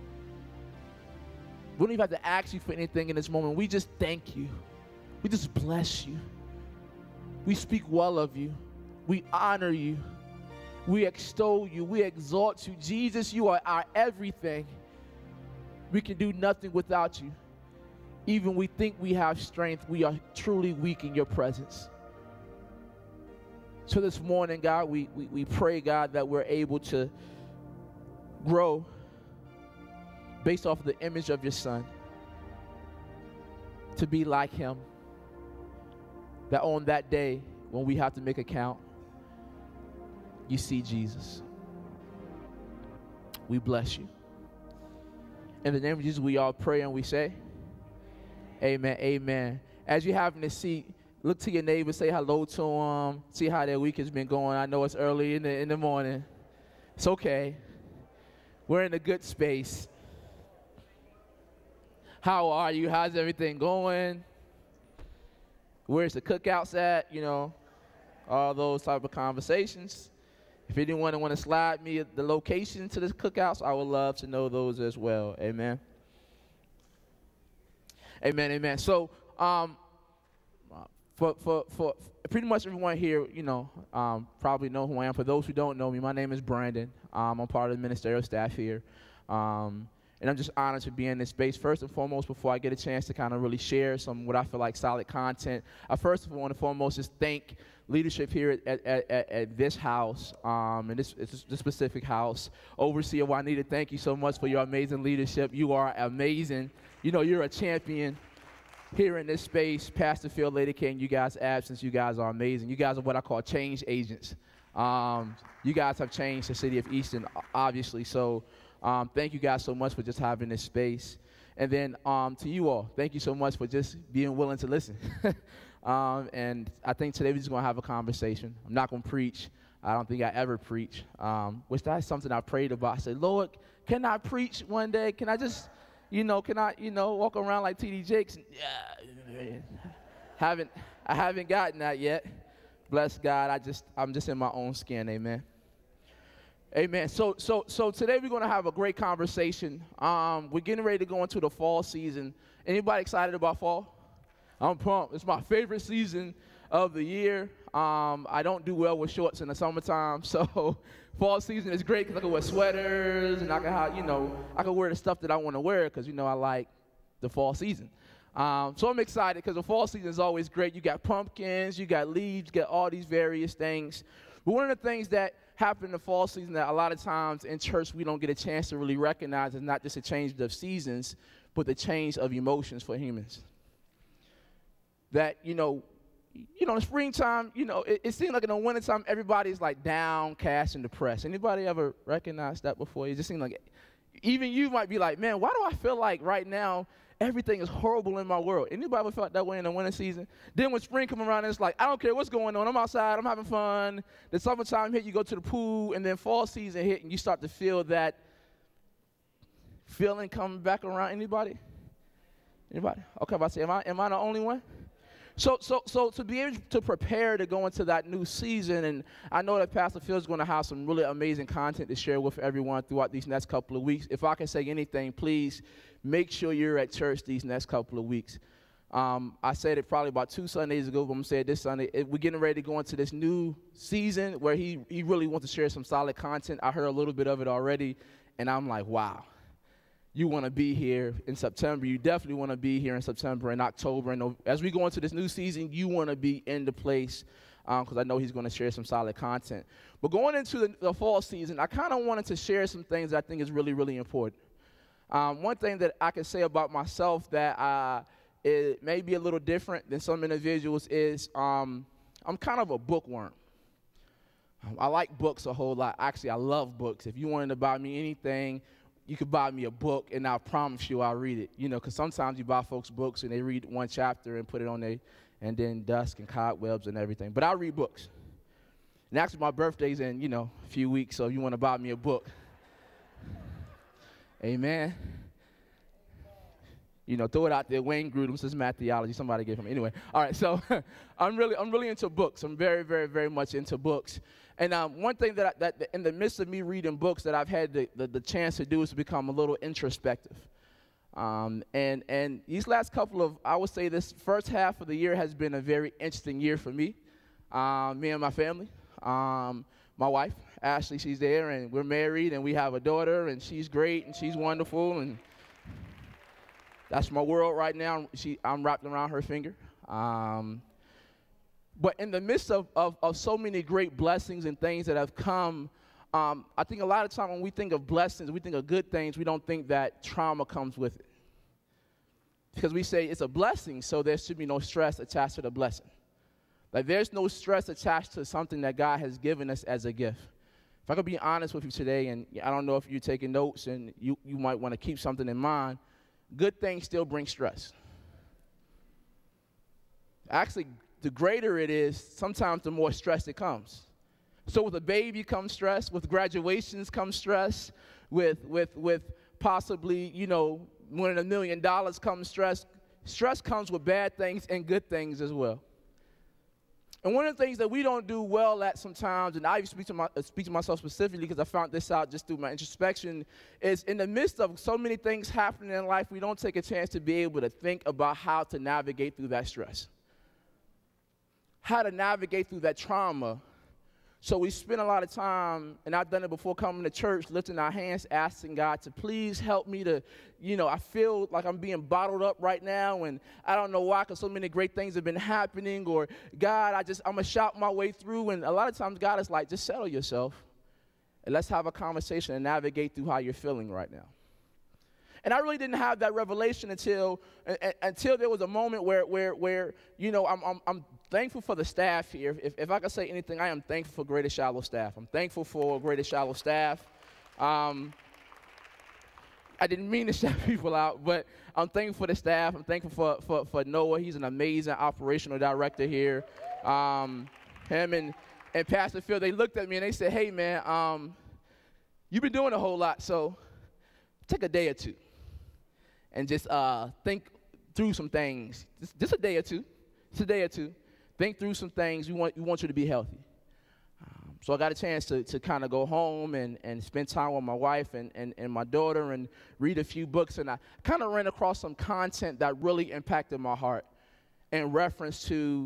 We don't even have to ask you for anything in this moment. We just thank you. We just bless you. We speak well of you. We honor you. We extol you. We exalt you. Jesus, you are our everything. We can do nothing without you. Even we think we have strength, we are truly weak in your presence. So this morning, God, we pray, God, that we're able to grow based off of the image of your Son, to be like him, that on that day when we have to make account, you see Jesus. We bless you. In the name of Jesus, we all pray and we say, amen, amen. As you're having a seat, look to your neighbor, say hello to them, see how their week has been going. I know it's early in the morning. It's okay. We're in a good space. How are you? How's everything going? Where's the cookouts at? You know, all those type of conversations. If anyone want to slide me the location to the cookouts, I would love to know those as well. Amen. Amen, amen. So, for pretty much everyone here, you know, probably know who I am. For those who don't know me, my name is Brandon. I'm part of the ministerial staff here. And I'm just honored to be in this space. First and foremost, before I get a chance to kind of really share some what I feel like solid content, I first of all and foremost just thank leadership here at this house, and this specific house. Overseer Juanita, thank you so much for your amazing leadership. You are amazing. You know, you're a champion here in this space. Pastor Phil, Lady King, you guys' absence, you guys are amazing. You guys are what I call change agents. You guys have changed the city of Easton, obviously. So thank you guys so much for just having this space. And then to you all, thank you so much for just being willing to listen. And I think today we're just going to have a conversation. I'm not going to preach. I don't think I ever preach, which that's something I prayed about. I said, Lord, can I preach one day? Can I just, walk around like T.D. Jakes? I haven't gotten that yet. Bless God. I'm just in my own skin. Amen. Amen. So today we're going to have a great conversation. We're getting ready to go into the fall season. Anybody excited about fall? I'm pumped. It's my favorite season of the year. I don't do well with shorts in the summertime, so fall season is great because I can wear sweaters and I can have, I can wear the stuff that I want to wear because, I like the fall season. So I'm excited because the fall season is always great. You got pumpkins, you got leaves, you got all these various things. But one of the things that happen in the fall season that a lot of times in church we don't get a chance to really recognize is not just a change of seasons, but the change of emotions for humans. That, in the springtime, it seems like in the wintertime everybody's like downcast and depressed. Anybody ever recognized that before? It just seems like, even you might be like, man, why do I feel like right now everything is horrible in my world? Anybody ever felt that way in the winter season? Then when spring comes around, it's like, I don't care what's going on. I'm outside. I'm having fun. The summertime hit, you go to the pool, and then fall season hit, and you start to feel that feeling coming back around. Anybody? Anybody? Okay, I'm about to say, am I the only one? So to be able to prepare to go into that new season, and I know that Pastor Phil's going to have some really amazing content to share with everyone throughout these next couple of weeks. If I can say anything, please make sure you're at church these next couple of weeks. I said it probably about 2 Sundays ago, but I'm going to say it this Sunday. We're getting ready to go into this new season where he really wants to share some solid content. I heard a little bit of it already, and I'm like, wow. You want to be here in September. You definitely want to be here in September and October. And as we go into this new season, you want to be in the place because I know he's going to share some solid content. But going into the fall season, I kind of wanted to share some things that I think is really, really important. One thing that I can say about myself that it may be a little different than some individuals is I'm kind of a bookworm. I like books a whole lot. Actually, I love books. If you wanted to buy me anything, you could buy me a book, and I promise you I'll read it. Because sometimes you buy folks books, and they read one chapter and put it on there, and then dust and cobwebs and everything. But I read books. And actually, my birthday's in, a few weeks, so if you want to buy me a book. Amen. Throw it out there. Wayne Grudem, this is math theology. Somebody give him. Anyway, all right. So I'm really into books. I'm very, very, very much into books. And one thing that in the midst of me reading books that I've had the chance to do is to become a little introspective. And these last couple of, I would say this first half of the year has been a very interesting year for me. Me and my family. My wife, Ashley, she's there, and we're married, and we have a daughter, and she's great, and she's wonderful, and that's my world right now. I'm wrapped around her finger. But in the midst of so many great blessings and things that have come, I think a lot of time when we think of blessings, we think of good things, we don't think that trauma comes with it. Because we say it's a blessing, so there should be no stress attached to the blessing. Like there's no stress attached to something that God has given us as a gift. If I could be honest with you today, and I don't know if you're taking notes and you might want to keep something in mind, good things still bring stress. Actually, the greater it is, sometimes the more stress it comes. So with a baby comes stress, with graduations comes stress, with possibly, winning $1 million comes stress. Stress comes with bad things and good things as well. And one of the things that we don't do well at sometimes, and I speak to myself specifically because I found this out just through my introspection, is in the midst of so many things happening in life, we don't take a chance to be able to think about how to navigate through that stress, how to navigate through that trauma. So we spend a lot of time, and I've done it before coming to church, lifting our hands, asking God to please help me to, I feel like I'm being bottled up right now, and I don't know why, because so many great things have been happening, or God, I'm going to shout my way through, and a lot of times God is like, just settle yourself, and let's have a conversation and navigate through how you're feeling right now. And I really didn't have that revelation until there was a moment where I'm thankful for the staff here. If I could say anything, I am thankful for Greater Shiloh staff. I'm thankful for Greater Shiloh staff. I didn't mean to shout people out, but I'm thankful for the staff. I'm thankful for Noah. He's an amazing operational director here. Him and Pastor Phil, they looked at me and they said, hey, man, you've been doing a whole lot, so take a day or two and just think through some things. Just a day or two. Just a day or two. Think through some things. We want you to be healthy. So I got a chance to kind of go home and spend time with my wife and my daughter and read a few books. And I kind of ran across some content that really impacted my heart in reference to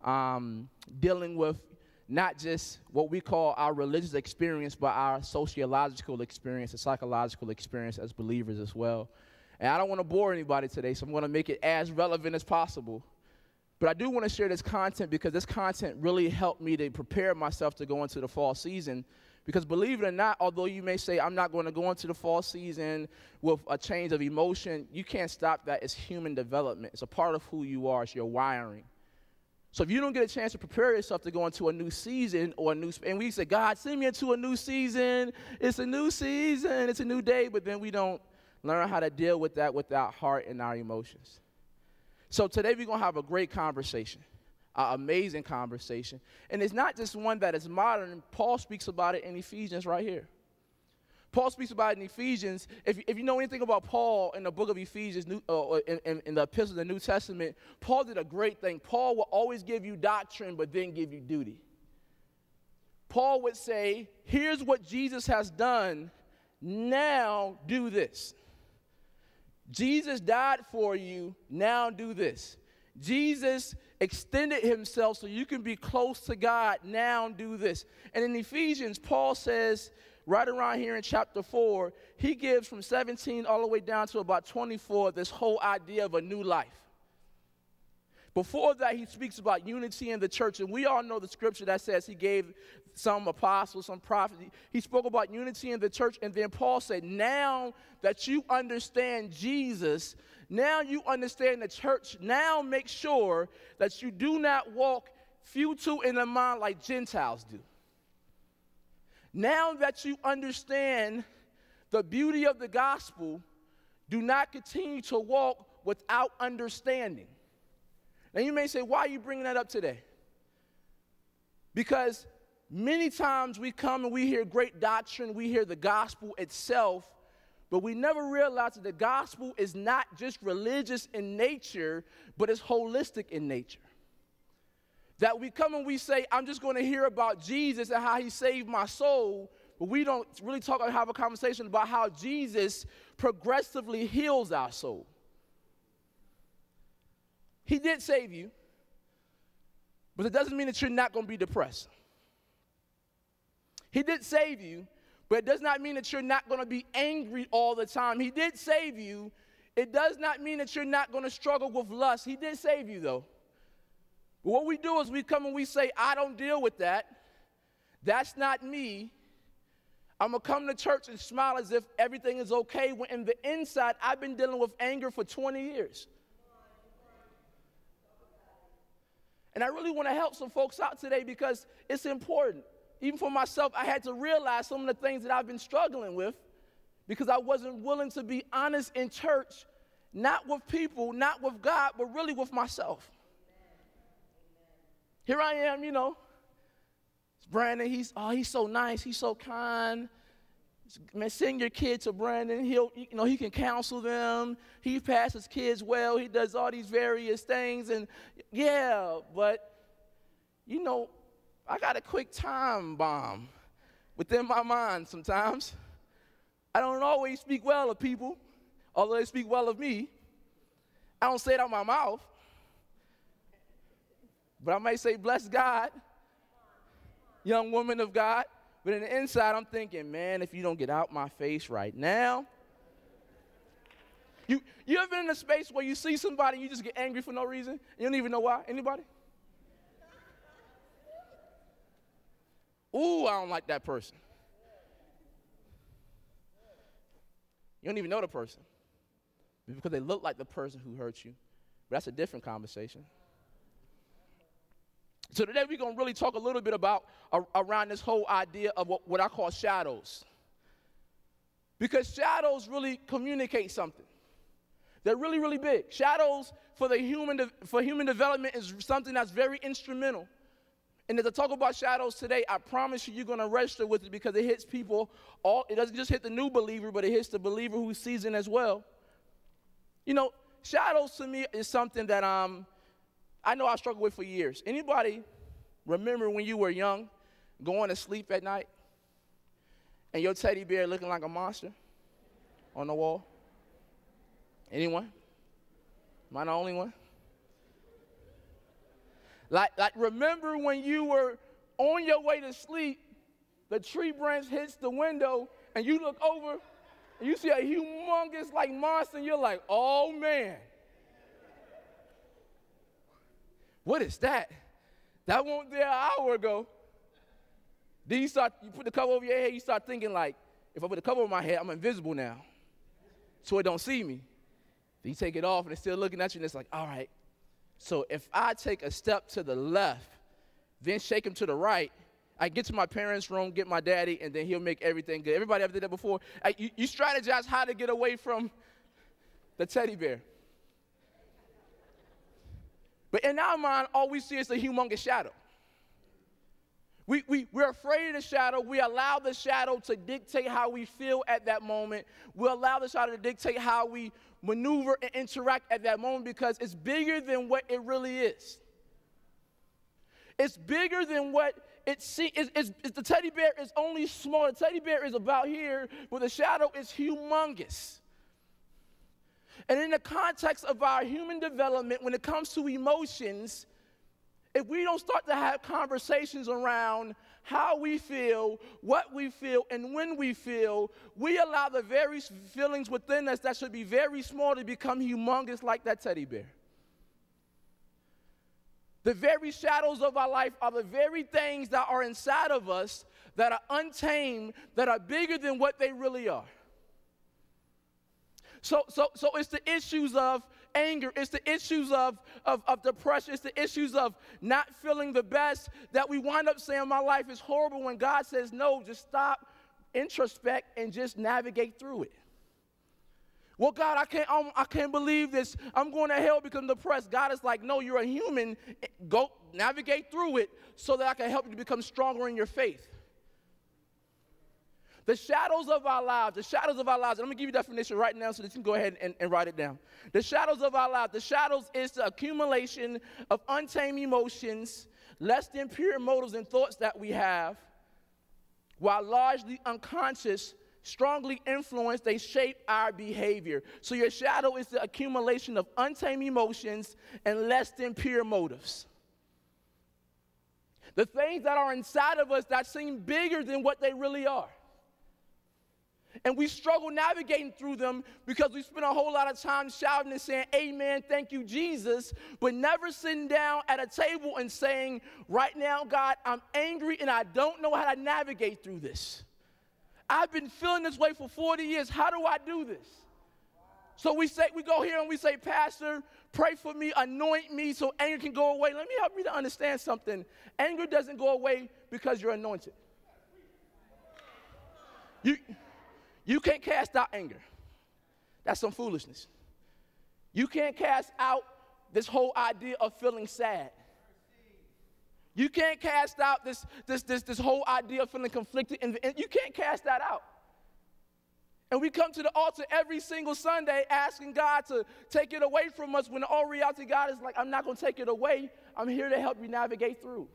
dealing with not just what we call our religious experience, but our sociological experience and psychological experience as believers as well. And I don't want to bore anybody today, so I'm going to make it as relevant as possible. But I do want to share this content because this content really helped me to prepare myself to go into the fall season. Because believe it or not, although you may say, I'm not going to go into the fall season with a change of emotion, you can't stop that. It's human development. It's a part of who you are. It's your wiring. So if you don't get a chance to prepare yourself to go into a new season or and we say, God, send me into a new season. It's a new season. It's a new day. But then we don't learn how to deal with that with our heart and our emotions. So today we're going to have a great conversation. Amazing conversation. And it's not just one that is modern. Paul speaks about it in Ephesians right here. Paul speaks about it in Ephesians. If you know anything about Paul in the book of Ephesians, in the epistles of the New Testament, Paul did a great thing. Paul will always give you doctrine, but then give you duty. Paul would say, here's what Jesus has done. Now do this. Jesus died for you. Now do this. Jesus extended himself so you can be close to God. Now do this. And in Ephesians, Paul says, right around here in chapter 4, he gives from 17 all the way down to about 24 this whole idea of a new life. Before that, he speaks about unity in the church. And we all know the scripture that says he gave some apostles, some prophets. He spoke about unity in the church. And then Paul said, now that you understand Jesus, now you understand the church, now make sure that you do not walk futile in the mind like Gentiles do. Now that you understand the beauty of the gospel, do not continue to walk without understanding. Now you may say, why are you bringing that up today? Because many times we come and we hear great doctrine, we hear the gospel itself, but we never realize that the gospel is not just religious in nature, but it's holistic in nature. That we come and we say, I'm just going to hear about Jesus and how he saved my soul, but we don't really talk or have a conversation about how Jesus progressively heals our soul. He did save you, but it doesn't mean that you're not going to be depressed. He did save you, but it does not mean that you're not going to be angry all the time. He did save you. It does not mean that you're not going to struggle with lust. He did save you, though. But what we do is we come and we say, I don't deal with that. That's not me. I'm going to come to church and smile as if everything is okay, when in the inside, I've been dealing with anger for 20 years. And I really want to help some folks out today because it's important. Even for myself, I had to realize some of the things that I've been struggling with because I wasn't willing to be honest in church, not with people, not with God, but really with myself. Here I am, you know. Brandon, he's so nice, he's so kind. Man, send your kid to Brandon. He can counsel them. He passes kids well. He does all these various things. And yeah, but, I got a quick time bomb within my mind sometimes. I don't always speak well of people, although they speak well of me. I don't say it out my mouth. But I may say, bless God, young woman of God. But in the inside, I'm thinking, man, if you don't get out my face right now. You ever been in a space where you see somebody and you just get angry for no reason? You don't even know why? Anybody? Ooh, I don't like that person. You don't even know the person because they look like the person who hurt you. But that's a different conversation. So today we're going to really talk a little bit about around this whole idea of what I call shadows. Because shadows really communicate something. They're really, really big. Shadows for human development is something that's very instrumental. And as I talk about shadows today, I promise you're going to register with it because it hits people it doesn't just hit the new believer, but it hits the believer who's seasoned as well. Shadows to me is something that I know I struggled with for years. Anybody remember when you were young, going to sleep at night, and your teddy bear looking like a monster on the wall? Anyone? Am I the only one? Like remember when you were on your way to sleep, the tree branch hits the window, and you look over, and you see a humongous like monster, and you're like, oh man. What is that? That wasn't there an hour ago. Then you put the cover over your head, you start thinking like, if I put the cover over my head, I'm invisible now, so it don't see me. Then you take it off, and it's still looking at you, and it's like, all right. So if I take a step to the left, then shake him to the right, I get to my parents' room, get my daddy, and then he'll make everything good. Everybody ever did that before? You strategize how to get away from the teddy bear. But in our mind, all we see is a humongous shadow. We're afraid of the shadow. We allow the shadow to dictate how we feel at that moment. We allow the shadow to dictate how we maneuver and interact at that moment because it's bigger than what it really is. It's bigger than what it seems. The teddy bear is only small. The teddy bear is about here, but the shadow is humongous. And in the context of our human development, when it comes to emotions, if we don't start to have conversations around how we feel, what we feel, and when we feel, we allow the very feelings within us that should be very small to become humongous like that teddy bear. The very shadows of our life are the very things that are inside of us that are untamed, that are bigger than what they really are. So it's the issues of anger, it's the issues of depression, it's the issues of not feeling the best that we wind up saying my life is horrible when God says no, just stop, introspect, and just navigate through it. Well, God, I can't believe this. I'm going to hell because I'm depressed. God is like, no, you're a human. Go navigate through it so that I can help you to become stronger in your faith. The shadows of our lives, and I'm going to give you a definition right now so that you can go ahead and write it down. The shadows of our lives, the shadows is the accumulation of untamed emotions, less than pure motives and thoughts that we have, while largely unconscious, strongly influence, they shape our behavior. So your shadow is the accumulation of untamed emotions and less than pure motives. The things that are inside of us that seem bigger than what they really are. And we struggle navigating through them because we spend a whole lot of time shouting and saying, amen, thank you, Jesus, but never sitting down at a table and saying, right now, God, I'm angry and I don't know how to navigate through this. I've been feeling this way for 40 years. How do I do this? So we go here and we say, Pastor, pray for me, anoint me so anger can go away. Let me help you to understand something. Anger doesn't go away because you're anointed. You can't cast out anger. That's some foolishness. You can't cast out this whole idea of feeling sad. You can't cast out this whole idea of feeling conflicted. And you can't cast that out. And we come to the altar every single Sunday asking God to take it away from us when in all reality God is like, I'm not going to take it away. I'm here to help you navigate through.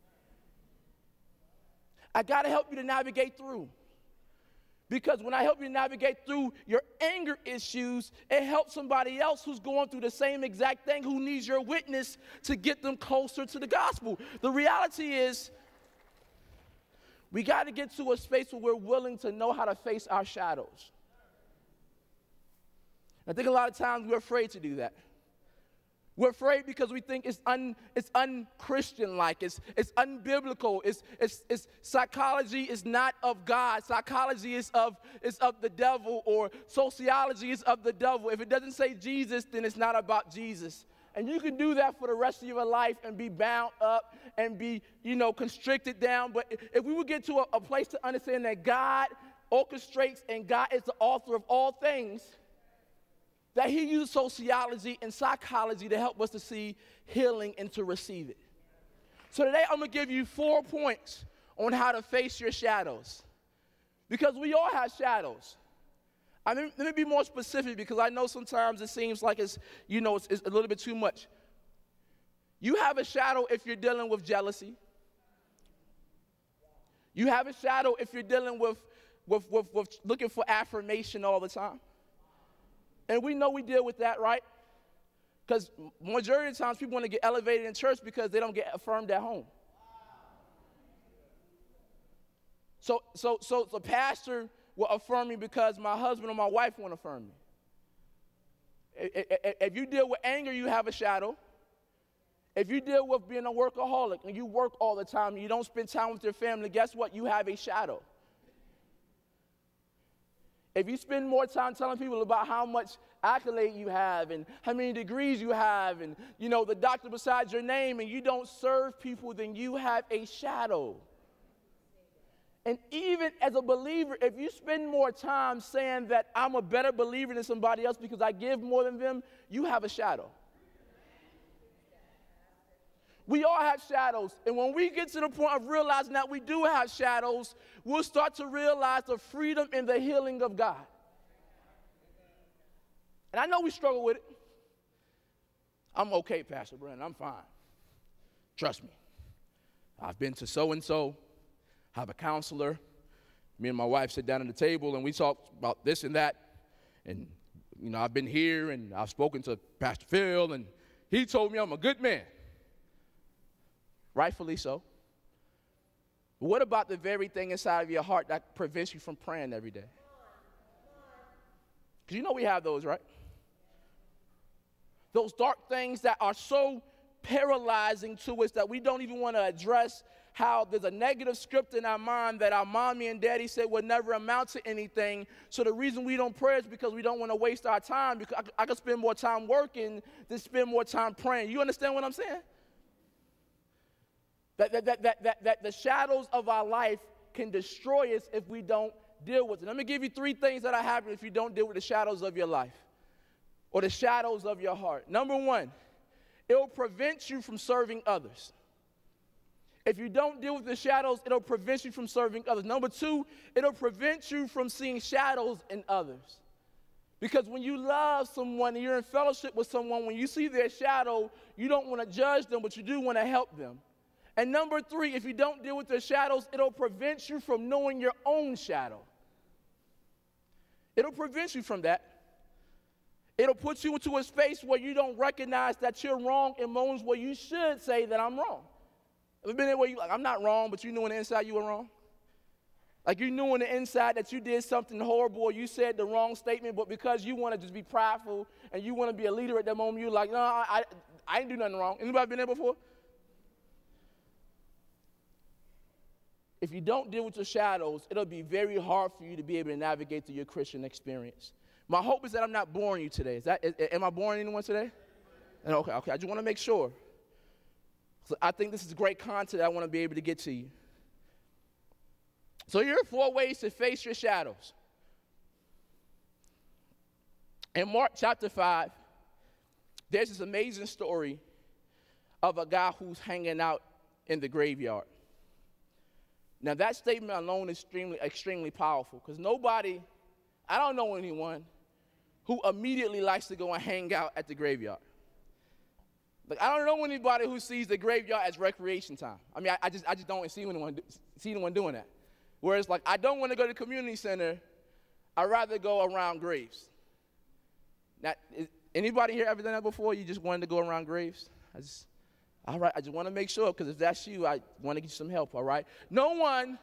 I got to help you to navigate through. Because when I help you navigate through your anger issues, it helps somebody else who's going through the same exact thing, who needs your witness to get them closer to the gospel. The reality is, we got to get to a space where we're willing to know how to face our shadows. I think a lot of times we're afraid to do that. We're afraid because we think it's un-Christian-like, it's unbiblical, it's psychology is not of God, psychology is of the devil, or sociology is of the devil. If it doesn't say Jesus, then it's not about Jesus. And you can do that for the rest of your life and be bound up and be, constricted down. But if we would get to a place to understand that God orchestrates and God is the author of all things, that he used sociology and psychology to help us to see healing and to receive it. So today I'm going to give you 4 points on how to face your shadows. Because we all have shadows. Let me be more specific because I know sometimes it seems like it's a little bit too much. You have a shadow if you're dealing with jealousy. You have a shadow if you're dealing with looking for affirmation all the time. And we know we deal with that, right? Because majority of the times people want to get elevated in church because they don't get affirmed at home. So the pastor will affirm me because my husband or my wife won't affirm me. If you deal with anger, you have a shadow. If you deal with being a workaholic and you work all the time and you don't spend time with your family, guess what? You have a shadow. If you spend more time telling people about how much accolade you have and how many degrees you have and, you know, the doctor besides your name, and you don't serve people, then you have a shadow. And even as a believer, if you spend more time saying that I'm a better believer than somebody else because I give more than them, you have a shadow. We all have shadows, and when we get to the point of realizing that we do have shadows, we'll start to realize the freedom and the healing of God. And I know we struggle with it. I'm okay, Pastor Brandon, I'm fine. Trust me. I've been to so-and-so, have a counselor. Me and my wife sit down at the table, and we talk about this and that. And, you know, I've been here, and I've spoken to Pastor Phil, and he told me I'm a good man. Rightfully so. But what about the very thing inside of your heart that prevents you from praying every day? Because you know we have those, right? Those dark things that are so paralyzing to us that we don't even want to address, how there's a negative script in our mind that our mommy and daddy said would never amount to anything. So the reason we don't pray is because we don't want to waste our time, because I could spend more time working than spend more time praying. You understand what I'm saying? That the shadows of our life can destroy us if we don't deal with it. Let me give you 3 things that happen if you don't deal with the shadows of your life or the shadows of your heart. Number 1, it will prevent you from serving others. If you don't deal with the shadows, it'll prevent you from serving others. Number 2, it'll prevent you from seeing shadows in others. Because when you love someone and you're in fellowship with someone, when you see their shadow, you don't want to judge them, but you do want to help them. And number 3, if you don't deal with the shadows, it'll prevent you from knowing your own shadow. It'll prevent you from that. It'll put you into a space where you don't recognize that you're wrong in moments where you should say that I'm wrong. Ever been there where you like, I'm not wrong, but you knew on the inside you were wrong? Like you knew on the inside that you did something horrible or you said the wrong statement, but because you want to just be prideful and you want to be a leader at that moment, you're like, no, I didn't do nothing wrong. Anybody been there before? If you don't deal with your shadows, it'll be very hard for you to be able to navigate through your Christian experience. My hope is that I'm not boring you today. Am I boring anyone today? Okay, I just want to make sure. So I think this is great content I want to be able to get to you. So here are 4 ways to face your shadows. In Mark chapter 5, there's this amazing story of a guy who's hanging out in the graveyard. Now, that statement alone is extremely powerful, because I don't know anyone who immediately likes to go and hang out at the graveyard. Like, I don't know anybody who sees the graveyard as recreation time. I mean, I just don't see anyone doing that. Whereas, like, I don't want to go to the community center. I'd rather go around graves. Now, anybody here ever done that before? You just wanted to go around graves? All right, I just want to make sure, because if that's you, I want to get you some help, all right? No one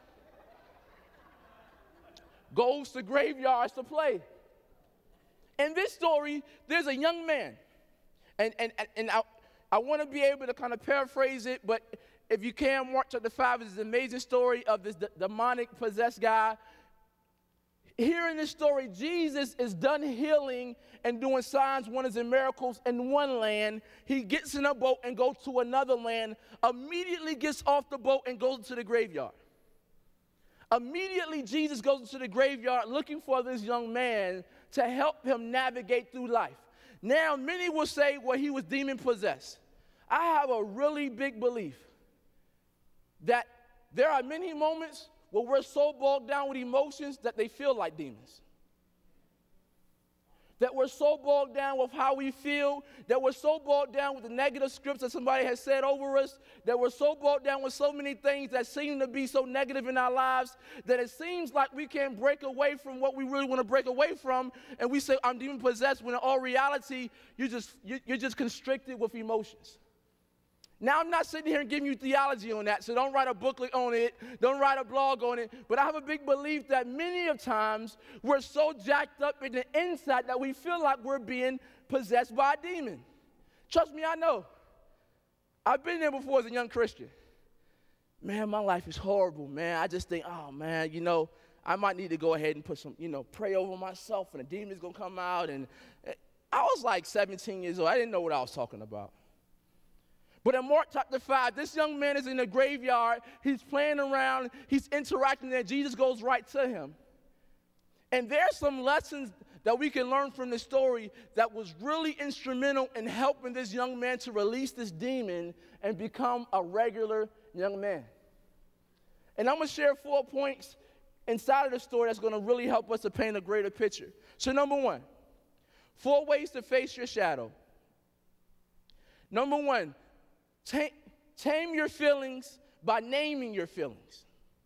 goes to graveyards to play. In this story, there's a young man, and I want to be able to kind of paraphrase it, but if you can, Mark chapter 5 is an amazing story of this demonic possessed guy. Here in this story, Jesus is done healing and doing signs, wonders, and miracles in one land. He gets in a boat and goes to another land, immediately gets off the boat and goes into the graveyard. Immediately, Jesus goes into the graveyard looking for this young man to help him navigate through life. Now, many will say, well, he was demon-possessed. I have a really big belief that there are many moments where we're so bogged down with emotions that they feel like demons. that we're so bogged down with how we feel, that we're so bogged down with the negative scripts that somebody has said over us, that we're so bogged down with so many things that seem to be so negative in our lives, that it seems like we can't break away from what we really want to break away from, and we say, I'm demon possessed, when in all reality, you're just constricted with emotions. Now, I'm not sitting here and giving you theology on that, so don't write a booklet on it, don't write a blog on it, but I have a big belief that many of times we're so jacked up in the inside that we feel like we're being possessed by a demon. Trust me, I know. I've been there before as a young Christian. Man, my life is horrible, man. I just think, oh, man, I might need to go ahead and put some, pray over myself, and the demon's going to come out. And I was like 17 years old. I didn't know what I was talking about. But in Mark chapter 5, this young man is in the graveyard. He's playing around. He's interacting there. Jesus goes right to him. And there's some lessons that we can learn from this story that was really instrumental in helping this young man to release this demon and become a regular young man. And I'm going to share 4 points inside of the story that's going to really help us to paint a greater picture. So number 1, 4 ways to face your shadow. Number 1, tame your feelings by naming your feelings.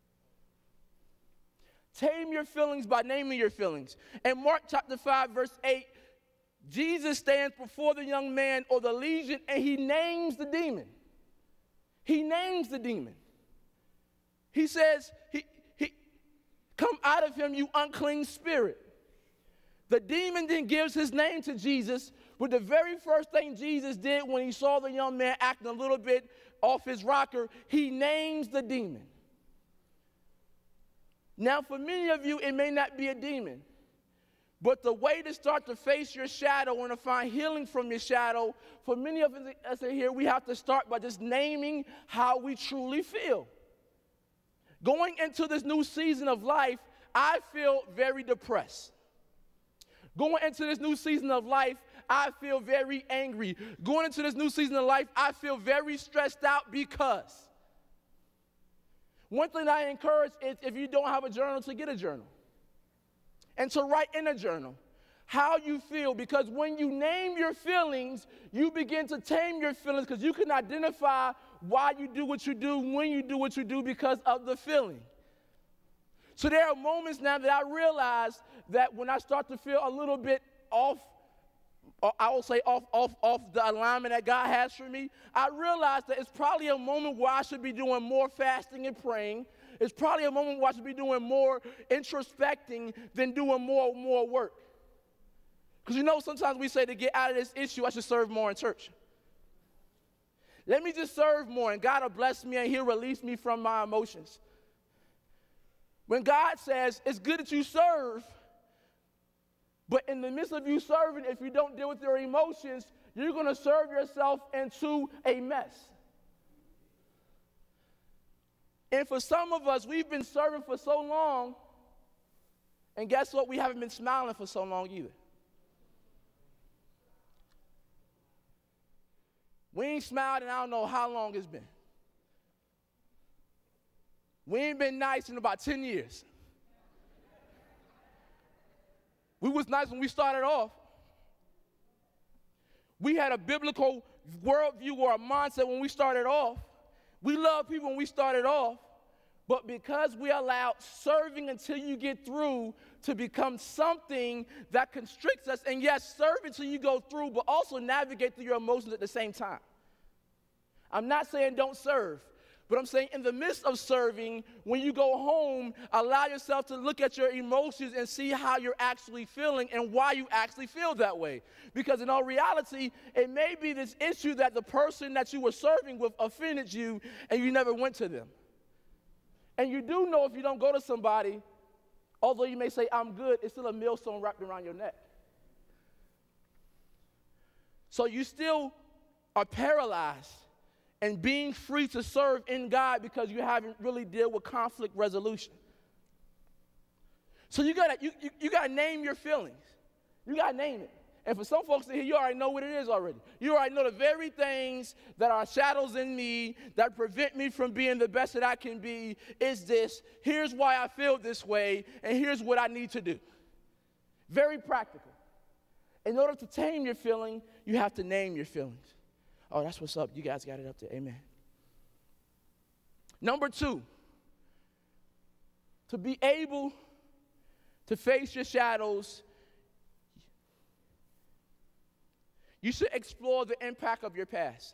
Tame your feelings by naming your feelings. In Mark chapter 5, verse 8, Jesus stands before the young man or the legion, and he names the demon. He names the demon. He says, come out of him, you unclean spirit. The demon then gives his name to Jesus, but the very first thing Jesus did when he saw the young man acting a little bit off his rocker, he names the demon. Now, for many of you, it may not be a demon, but the way to start to face your shadow and to find healing from your shadow, for many of us here, we have to start by just naming how we truly feel. Going into this new season of life, I feel very depressed. Going into this new season of life, I feel very angry. Going into this new season of life, I feel very stressed out because. One thing I encourage is if you don't have a journal, to get a journal. And to write in a journal how you feel, because when you name your feelings, you begin to tame your feelings, because you can identify why you do what you do, when you do what you do, because of the feeling. So there are moments now that I realize that when I start to feel a little bit off, or I will say off the alignment that God has for me, I realize that it's probably a moment where I should be doing more fasting and praying. It's probably a moment where I should be doing more introspecting than doing more work. Because sometimes we say to get out of this issue, I should serve more in church. Let me just serve more, and God will bless me, and he'll release me from my emotions. When God says, it's good that you serve, but in the midst of you serving, if you don't deal with your emotions, you're going to serve yourself into a mess. And for some of us, we've been serving for so long, and guess what? We haven't been smiling for so long either. We ain't smiled in I don't know how long it's been. We ain't been nice in about 10 years. We was nice when we started off. We had a biblical worldview or a mindset when we started off. We loved people when we started off, but because we allowed serving until you get through to become something that constricts us, and yes, serve until you go through, but also navigate through your emotions at the same time. I'm not saying don't serve, but I'm saying in the midst of serving, when you go home, allow yourself to look at your emotions and see how you're actually feeling and why you actually feel that way. Because in all reality, it may be this issue that the person that you were serving with offended you and you never went to them. And you do know if you don't go to somebody, although you may say, I'm good, it's still a millstone wrapped around your neck. So you still are paralyzed and being free to serve in God because you haven't really dealt with conflict resolution. So you gotta name your feelings. You gotta name it. And for some folks in here, you already know what it is already. You already know the very things that are shadows in me that prevent me from being the best that I can be is this. Here's why I feel this way, and here's what I need to do. Very practical. In order to tame your feeling, you have to name your feelings. Oh, that's what's up. You guys got it up there. Amen. Number 2, to be able to face your shadows, you should explore the impact of your past.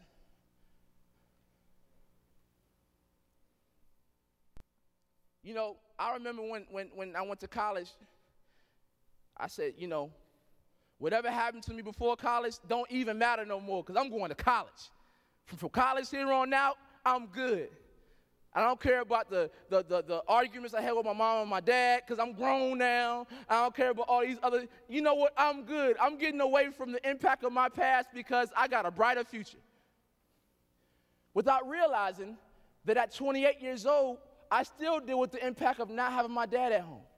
You know, I remember when I went to college, I said, you know, whatever happened to me before college don't even matter no more because I'm going to college. From college here on out, I'm good. I don't care about the arguments I had with my mom and my dad because I'm grown now. I don't care about all these other, you know what, I'm good. I'm getting away from the impact of my past because I got a brighter future. Without realizing that at 28 years old, I still deal with the impact of not having my dad at home.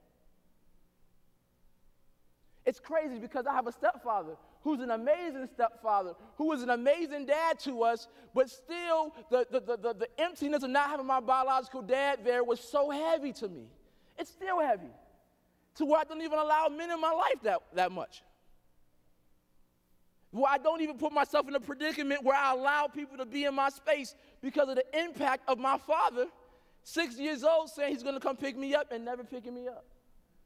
It's crazy because I have a stepfather who's an amazing stepfather, who is an amazing dad to us, but still the emptiness of not having my biological dad there was so heavy to me. It's still heavy to where I don't even allow men in my life that much. Where I don't even put myself in a predicament where I allow people to be in my space because of the impact of my father, 6 years old, saying he's going to come pick me up and never picking me up.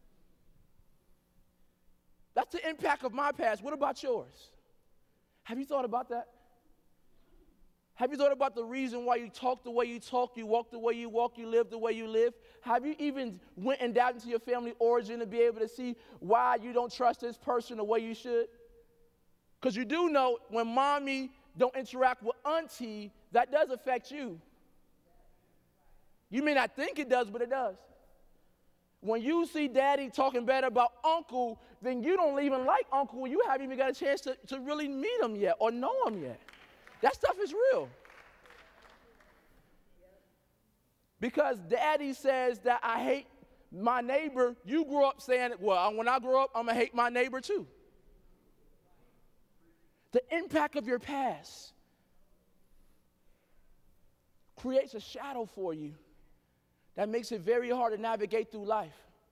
That's the impact of my past. What about yours? Have you thought about that? Have you thought about the reason why you talk the way you talk, you walk the way you walk, you live the way you live? Have you even went and dived into your family origin to be able to see why you don't trust this person the way you should? Because you do know when mommy don't interact with auntie, that does affect you. You may not think it does, but it does. When you see daddy talking bad about uncle, then you don't even like uncle. You haven't even got a chance to really meet him yet or know him yet. That stuff is real. Because daddy says that I hate my neighbor, you grew up saying, well, when I grow up, I'm going to hate my neighbor too. The impact of your past creates a shadow for you that makes it very hard to navigate through life.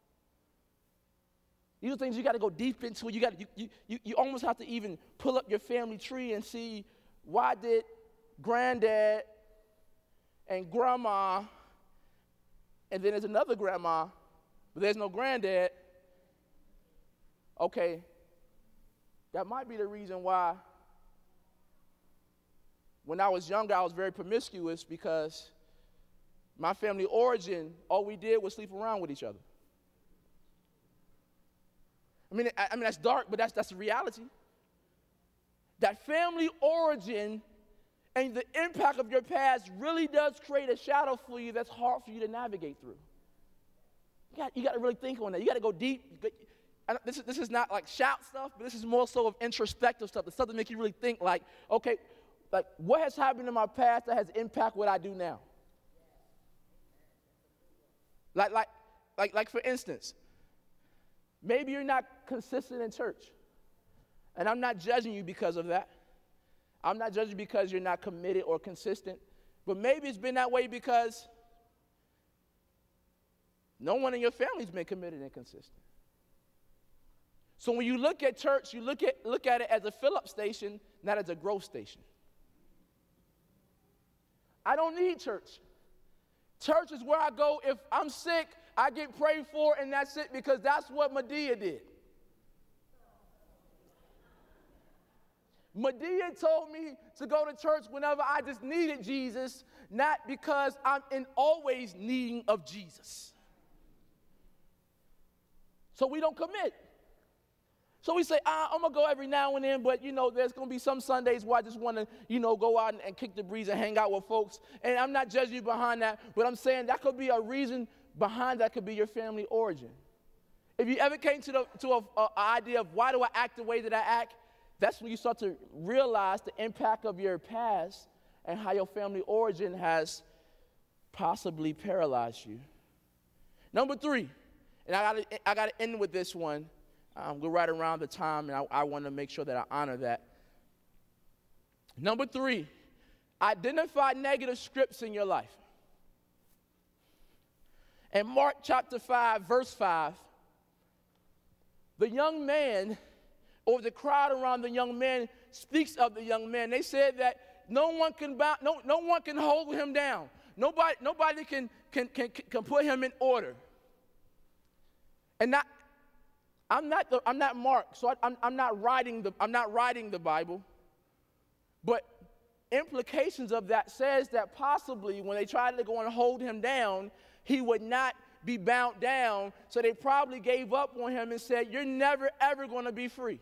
These are things you got to go deep into. You almost have to even pull up your family tree and see why did granddad and grandma, and then there's another grandma, but there's no granddad. Okay, that might be the reason why when I was younger I was very promiscuous, because my family origin, all we did was sleep around with each other. I mean that's dark, but that's the reality. That family origin and the impact of your past really does create a shadow for you that's hard for you to navigate through. You got to really think on that. You got to go deep. This is not like shout stuff, but this is more so of introspective stuff. It's stuff that makes you really think like, okay, like what has happened in my past that has impacted what I do now? Like for instance, maybe you're not consistent in church. And I'm not judging you because of that. I'm not judging you because you're not committed or consistent. But maybe it's been that way because no one in your family's been committed and consistent. So when you look at church, you look at it as a fill-up station, not as a growth station. I don't need church. Church is where I go if I'm sick, I get prayed for, and that's it, because that's what Medea did. Medea told me to go to church whenever I just needed Jesus, not because I'm in always needing of Jesus. So we don't commit. So we say, I'm going to go every now and then, but, there's going to be some Sundays where I just want to, go out and kick the breeze and hang out with folks. And I'm not judging you behind that, but I'm saying that could be a reason behind that could be your family origin. If you ever came to an idea of why do I act the way that I act, that's when you start to realize the impact of your past and how your family origin has possibly paralyzed you. Number 3, and I got to end with this one. We're right around the time, and I want to make sure that I honor that. Number 3, identify negative scripts in your life. In Mark chapter 5, verse 5, the young man or the crowd around the young man speaks of the young man. They said that no one can hold him down. Nobody can put him in order. And I'm not Mark, so I'm not writing the Bible. But implications of that says that possibly when they tried to go and hold him down, he would not be bound down. So they probably gave up on him and said, "You're never ever going to be free."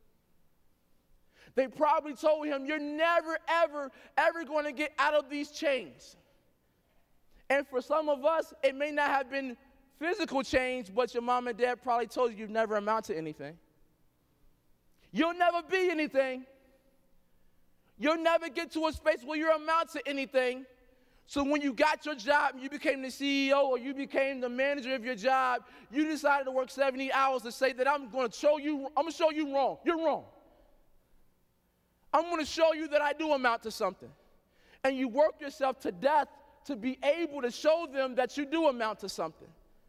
They probably told him, "You're never ever going to get out of these chains." And for some of us, it may not have been physical change, but your mom and dad probably told you you'd never amount to anything. You'll never be anything. You'll never get to a space where you amount to anything. So when you got your job and you became the CEO or you became the manager of your job, you decided to work 70 hours to say that I'm going to show you wrong. You're wrong. I'm going to show you that I do amount to something. And you work yourself to death to be able to show them that you do amount to something.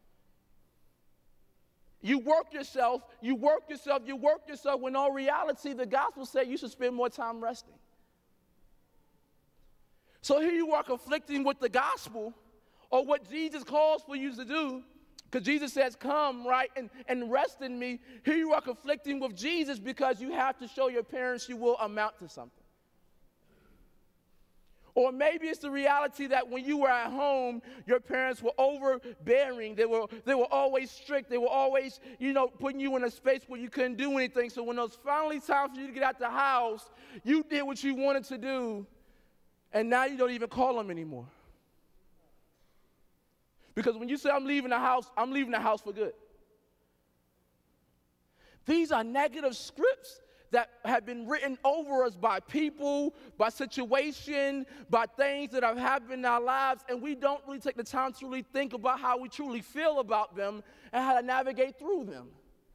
You work yourself, when in reality the gospel says you should spend more time resting. So here you are conflicting with the gospel or what Jesus calls for you to do, because Jesus says, "Come, right, and rest in me." Here you are conflicting with Jesus because you have to show your parents you will amount to something. Or maybe it's the reality that when you were at home, your parents were overbearing. They were always strict. They were always, putting you in a space where you couldn't do anything. So when those finally time for you to get out the house, you did what you wanted to do, and now you don't even call them anymore. Because when you say, I'm leaving the house for good. These are negative scripts that have been written over us by people, by situation, by things that have happened in our lives, and we don't really take the time to really think about how we truly feel about them and how to navigate through them.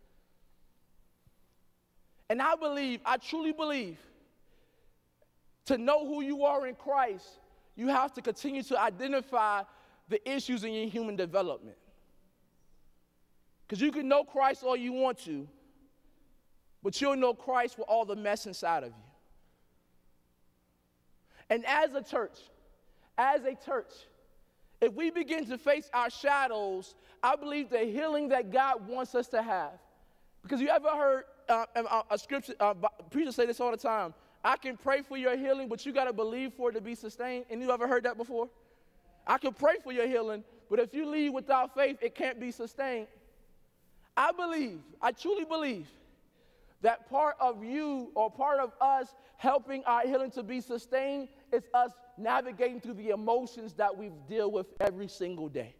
And I truly believe, to know who you are in Christ, you have to continue to identify the issues in your human development. Because you can know Christ all you want to, but you'll know Christ with all the mess inside of you. And as a church, if we begin to face our shadows, I believe the healing that God wants us to have. Because you ever heard a scripture, preachers say this all the time, I can pray for your healing, but you got to believe for it to be sustained. And you ever heard that before? I can pray for your healing, but if you leave without faith, it can't be sustained. I truly believe, that part of you or part of us helping our healing to be sustained is us navigating through the emotions that we deal with every single day.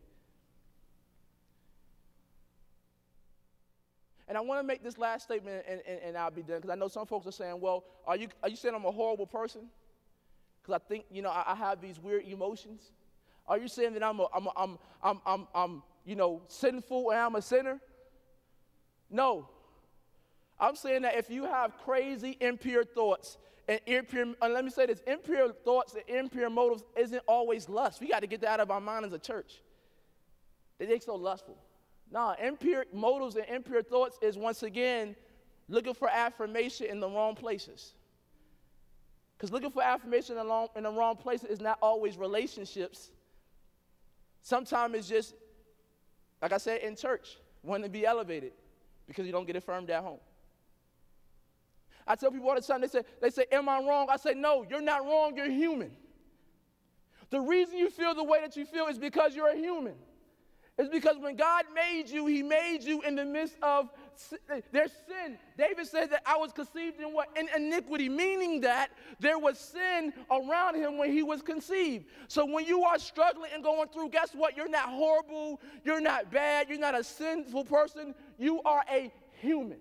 And I want to make this last statement, and I'll be done, because I know some folks are saying, "Well, are you saying I'm a horrible person? Because I think I have these weird emotions. Are you saying that I'm sinful and I'm a sinner?" No. I'm saying that if you have crazy, impure thoughts, and let me say this, impure thoughts and impure motives isn't always lust. We got to get that out of our mind as a church. They're so lustful. No, impure motives and impure thoughts is, once again, looking for affirmation in the wrong places. Because looking for affirmation in the wrong places is not always relationships. Sometimes it's just, like I said, in church, wanting to be elevated because you don't get affirmed at home. I tell people all the time, they say, "Am I wrong?" I say, "No, you're not wrong, you're human." The reason you feel the way that you feel is because you're a human. It's because when God made you, he made you in the midst of their sin. David said that I was conceived in what? In iniquity, meaning that there was sin around him when he was conceived. So when you are struggling and going through, guess what? You're not horrible, you're not bad, you're not a sinful person, you are a human.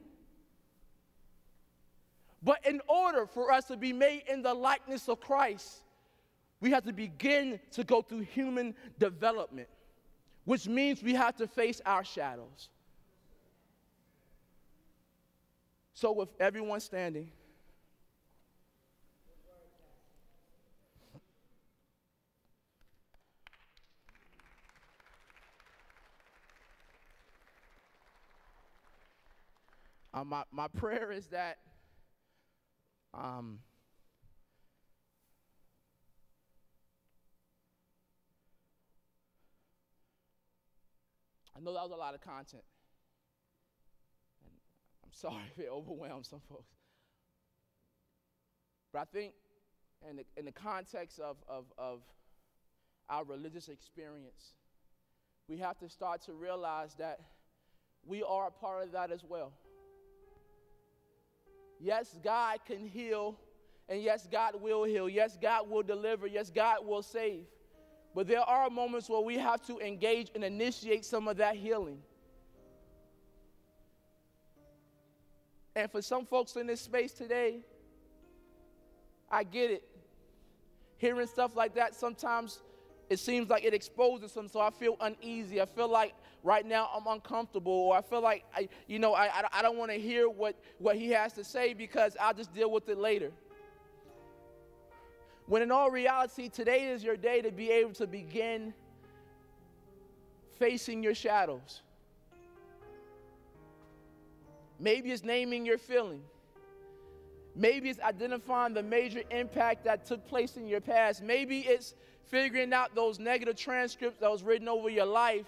But in order for us to be made in the likeness of Christ, we have to begin to go through human development, which means we have to face our shadows. So with everyone standing, My prayer is that I know that was a lot of content, and I'm sorry if it overwhelmed some folks. But I think in the context of our religious experience, we have to start to realize that we are a part of that as well. Yes, God can heal, and yes, God will heal. Yes, God will deliver. Yes, God will save. But there are moments where we have to engage and initiate some of that healing. And for some folks in this space today, I get it. Hearing stuff like that, sometimes it seems like it exposes them, so I feel uneasy. I feel like right now I'm uncomfortable, or I feel like, I don't want to hear what he has to say because I'll just deal with it later. When in all reality, today is your day to be able to begin facing your shadows. Maybe it's naming your feeling. Maybe it's identifying the major impact that took place in your past. Maybe it's figuring out those negative transcripts that was written over your life.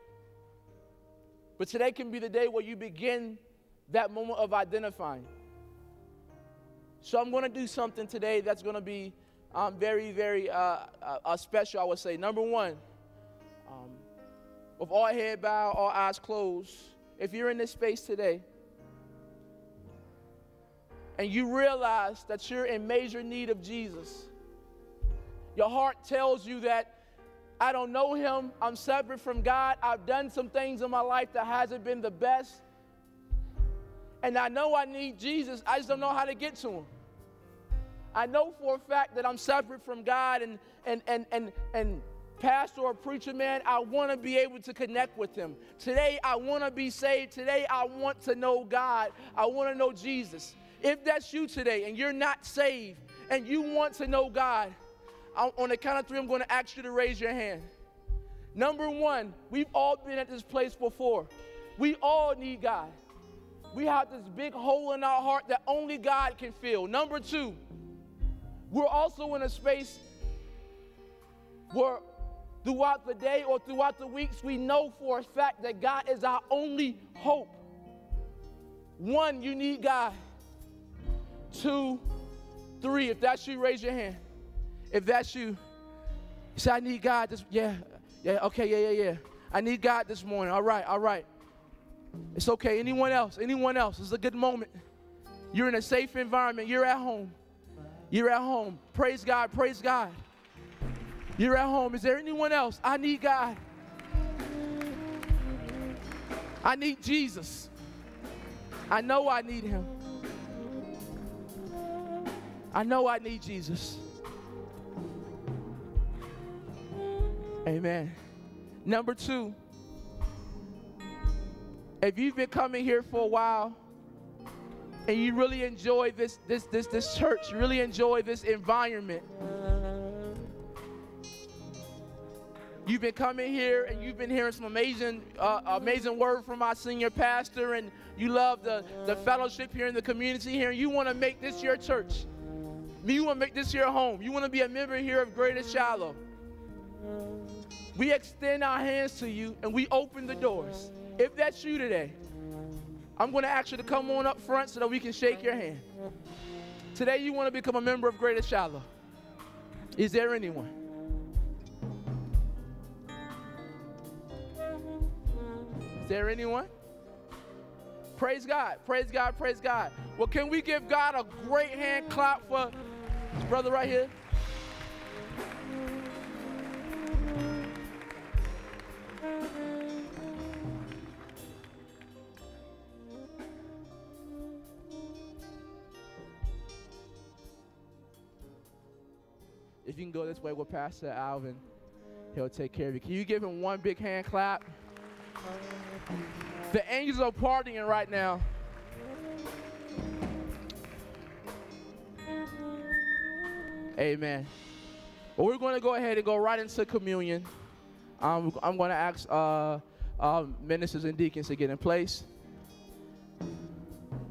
But today can be the day where you begin that moment of identifying. So I'm going to do something today that's going to be very, very special, I would say. Number one, with all head bowed, all eyes closed, if you're in this space today and you realize that you're in major need of Jesus, your heart tells you that I don't know him, I'm separate from God, I've done some things in my life that hasn't been the best, and I know I need Jesus, I just don't know how to get to him. I know for a fact that I'm separate from God, and pastor or preacher, man, I want to be able to connect with him. Today, I want to be saved. Today, I want to know God. I want to know Jesus. If that's you today and you're not saved and you want to know God, on the count of three, I'm going to ask you to raise your hand. Number one, we've all been at this place before. We all need God. We have this big hole in our heart that only God can fill. Number two, we're also in a space where throughout the day or throughout the weeks, we know for a fact that God is our only hope. One, you need God. Two, three, if that's you, raise your hand. If that's you, say, I need God this, okay. I need God this morning. All right. It's okay. Anyone else? This is a good moment. You're in a safe environment. You're at home. Praise God. You're at home. Is there anyone else? I need God. I need Jesus. I know I need him. I know I need Jesus. Amen. Number two, if you've been coming here for a while and you really enjoy this church, you really enjoy this environment, you've been coming here and you've been hearing some amazing word from our senior pastor, and you love the fellowship here in the community here, and you want to make this your church. You want to make this your home. You want to be a member here of Greater Shiloh. We extend our hands to you and we open the doors. If that's you today, I'm going to ask you to come on up front so that we can shake your hand. Today you want to become a member of Greater Shiloh. Is there anyone? Is there anyone? Praise God. Well, can we give God a great hand clap for this brother right here? If you can go this way with Pastor Alvin, he'll take care of you. Can you give him one big hand clap? The angels are partying right now. Amen. Well, we're going to go ahead and go right into communion. I'm going to ask ministers and deacons to get in place.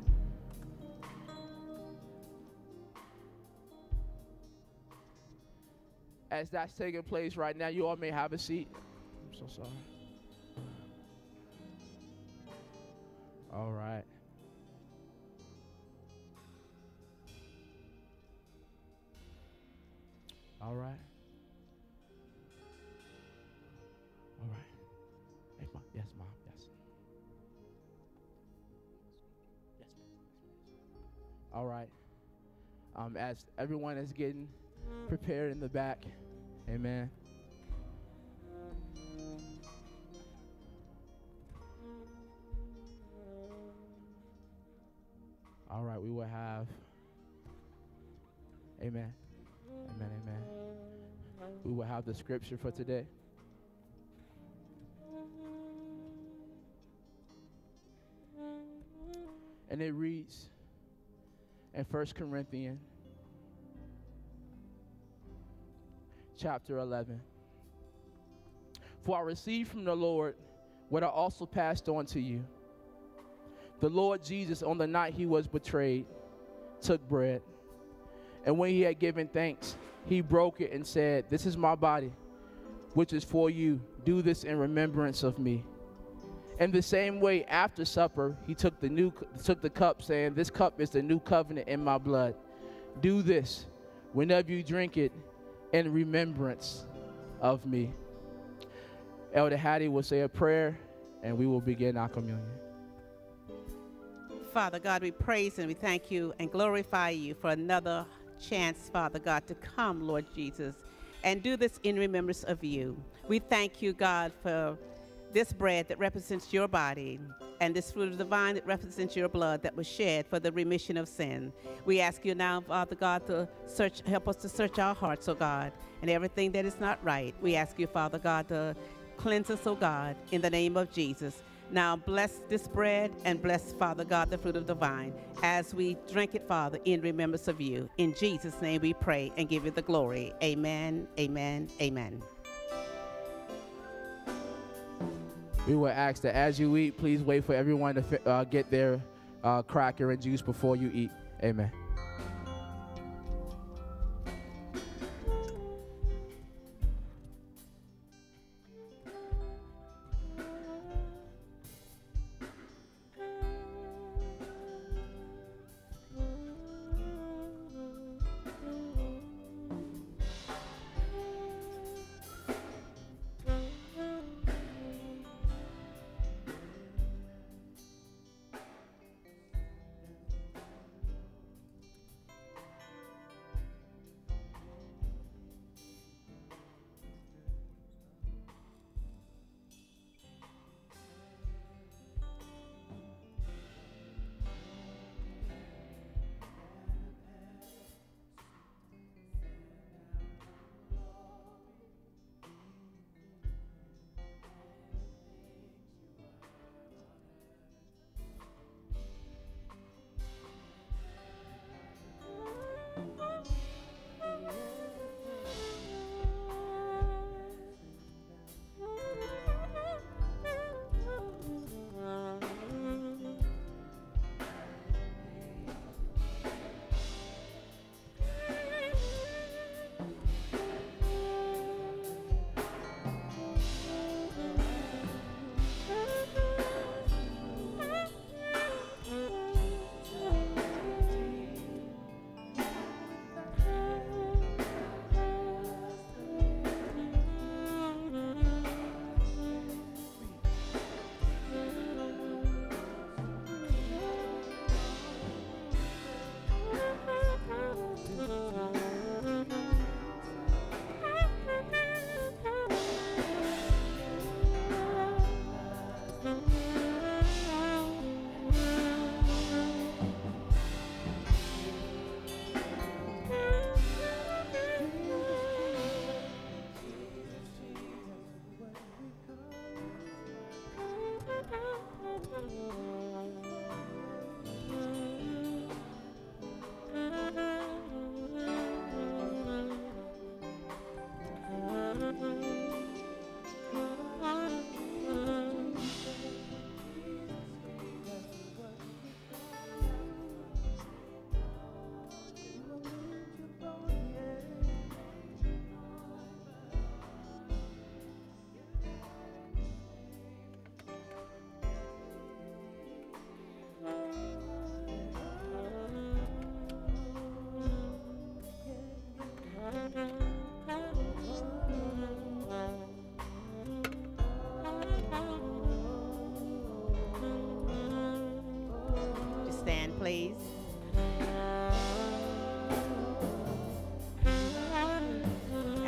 as that's taking place right now, you all may have a seat. I'm so sorry. All right. All right. All right. Hey, Mom. Yes, Mom. Yes. Yes, ma'am. All right. As everyone is getting prepared in the back, amen. All right, we will have, amen, amen, amen. We will have the scripture for today. And it reads in 1 Corinthians chapter 11. For I received from the Lord what I also passed on to you. The Lord Jesus, on the night he was betrayed, took bread. And when he had given thanks, he broke it and said, "This is my body, which is for you. Do this in remembrance of me." In the same way, after supper, he took the cup, saying, "This cup is the new covenant in my blood. Do this whenever you drink it in remembrance of me." Elder Hattie will say a prayer, and we will begin our communion.
Father God, we praise and we thank you and glorify you for another chance, Father God, to come, Lord Jesus, and do this in remembrance of you. We thank you, God, for this bread that represents your body and this fruit of the vine that represents your blood that was shed for the remission of sin. We ask you now, Father God, to help us to search our hearts, oh God, and everything that is not right. We ask you, Father God, to cleanse us, oh God, in the name of Jesus. Now bless this bread and bless, Father God, the fruit of the vine as we drink it, Father, in remembrance of you. In Jesus' name we pray and give you the glory. Amen, amen, amen.
We will ask that as you eat, please wait for everyone to get their cracker and juice before you eat. Amen.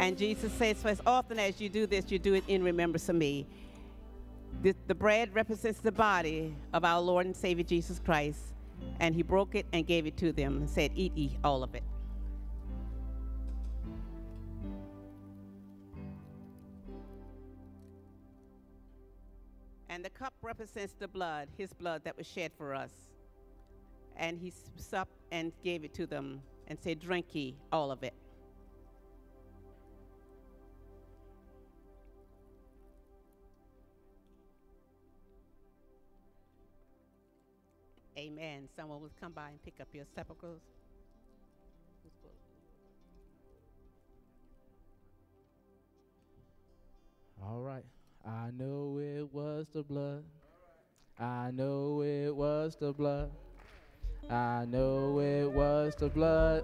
And Jesus says, for as often as you do this, you do it in remembrance of me. The bread represents the body of our Lord and Savior Jesus Christ. And he broke it and gave it to them and said, eat ye all of it. And the cup represents the blood, his blood that was shed for us. And he supped and gave it to them and said, drink ye all of it. Amen. Someone will come by and pick up your sepulchres.
All right. I know it was the blood. I know it was the blood. I know it was the blood.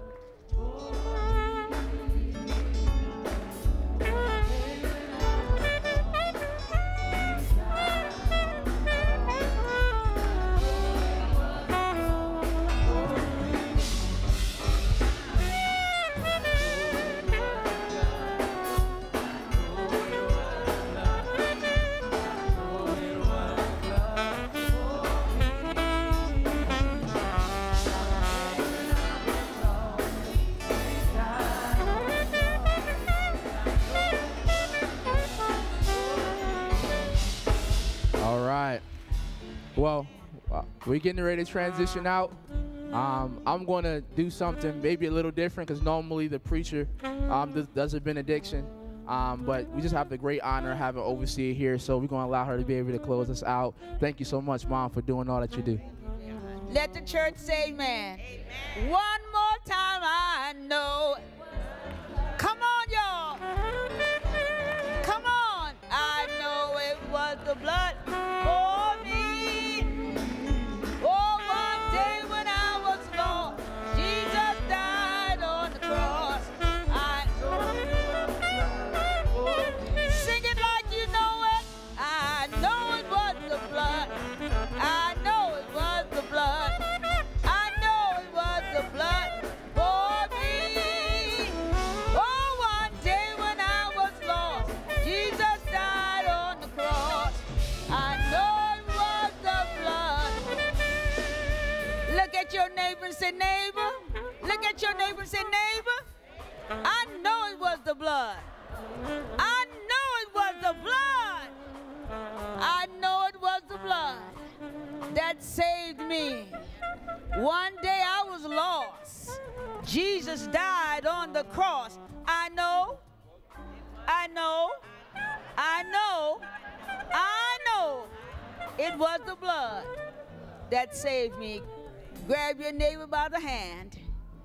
Well, we're getting ready to transition out. I'm going to do something maybe a little different because normally the preacher does a benediction. But we just have the great honor of having overseer here, so we're going to allow her to be able to close us out. Thank you so much, Mom, for doing all that you do.
Let the church say amen. Amen. One more time, I know. Come on, y'all. Come on. I know it was the blood for me. Oh, one day when I was lost, Jesus died on the cross. Sing it like you know it. I know it was the blood. I know it was the blood. I know it was the blood for me. Oh, one day when I was lost, Jesus died on the cross. I know it was the blood. Look at your neighbor and say, neighbor. Look at your neighbor and say, neighbor. I know it was the blood. I know it was the blood. I know it was the blood that saved me. One day I was lost. Jesus died on the cross. I know. I know. I know. I know. It was the blood that saved me. Grab your neighbor by the hand.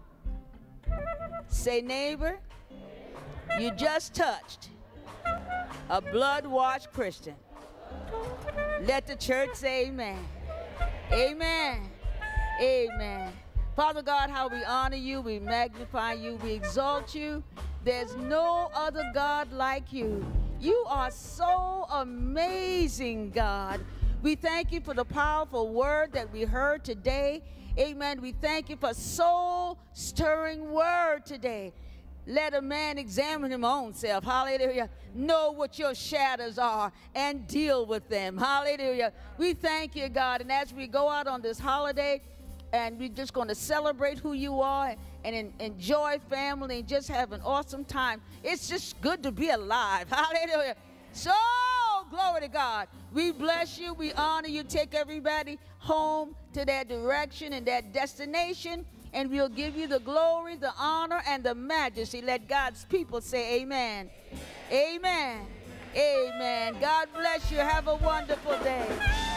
Say, neighbor, you just touched a blood-washed Christian. Let the church say amen. Amen. Amen. Father God, how we honor you, we magnify you, we exalt you. There's no other God like you. You are so amazing, God. We thank you for the powerful word that we heard today. Amen. We thank you for soul-stirring word today. Let a man examine his own self. Hallelujah. Know what your shadows are and deal with them. Hallelujah. We thank you, God. And as we go out on this holiday, and we're just going to celebrate who you are and enjoy family and just have an awesome time. It's just good to be alive. Hallelujah. So, glory to God. We bless you. We honor you. Take everybody home to their direction and their destination. And we'll give you the glory, the honor, and the majesty. Let God's people say amen. Amen. Amen. God bless you. Have a wonderful day.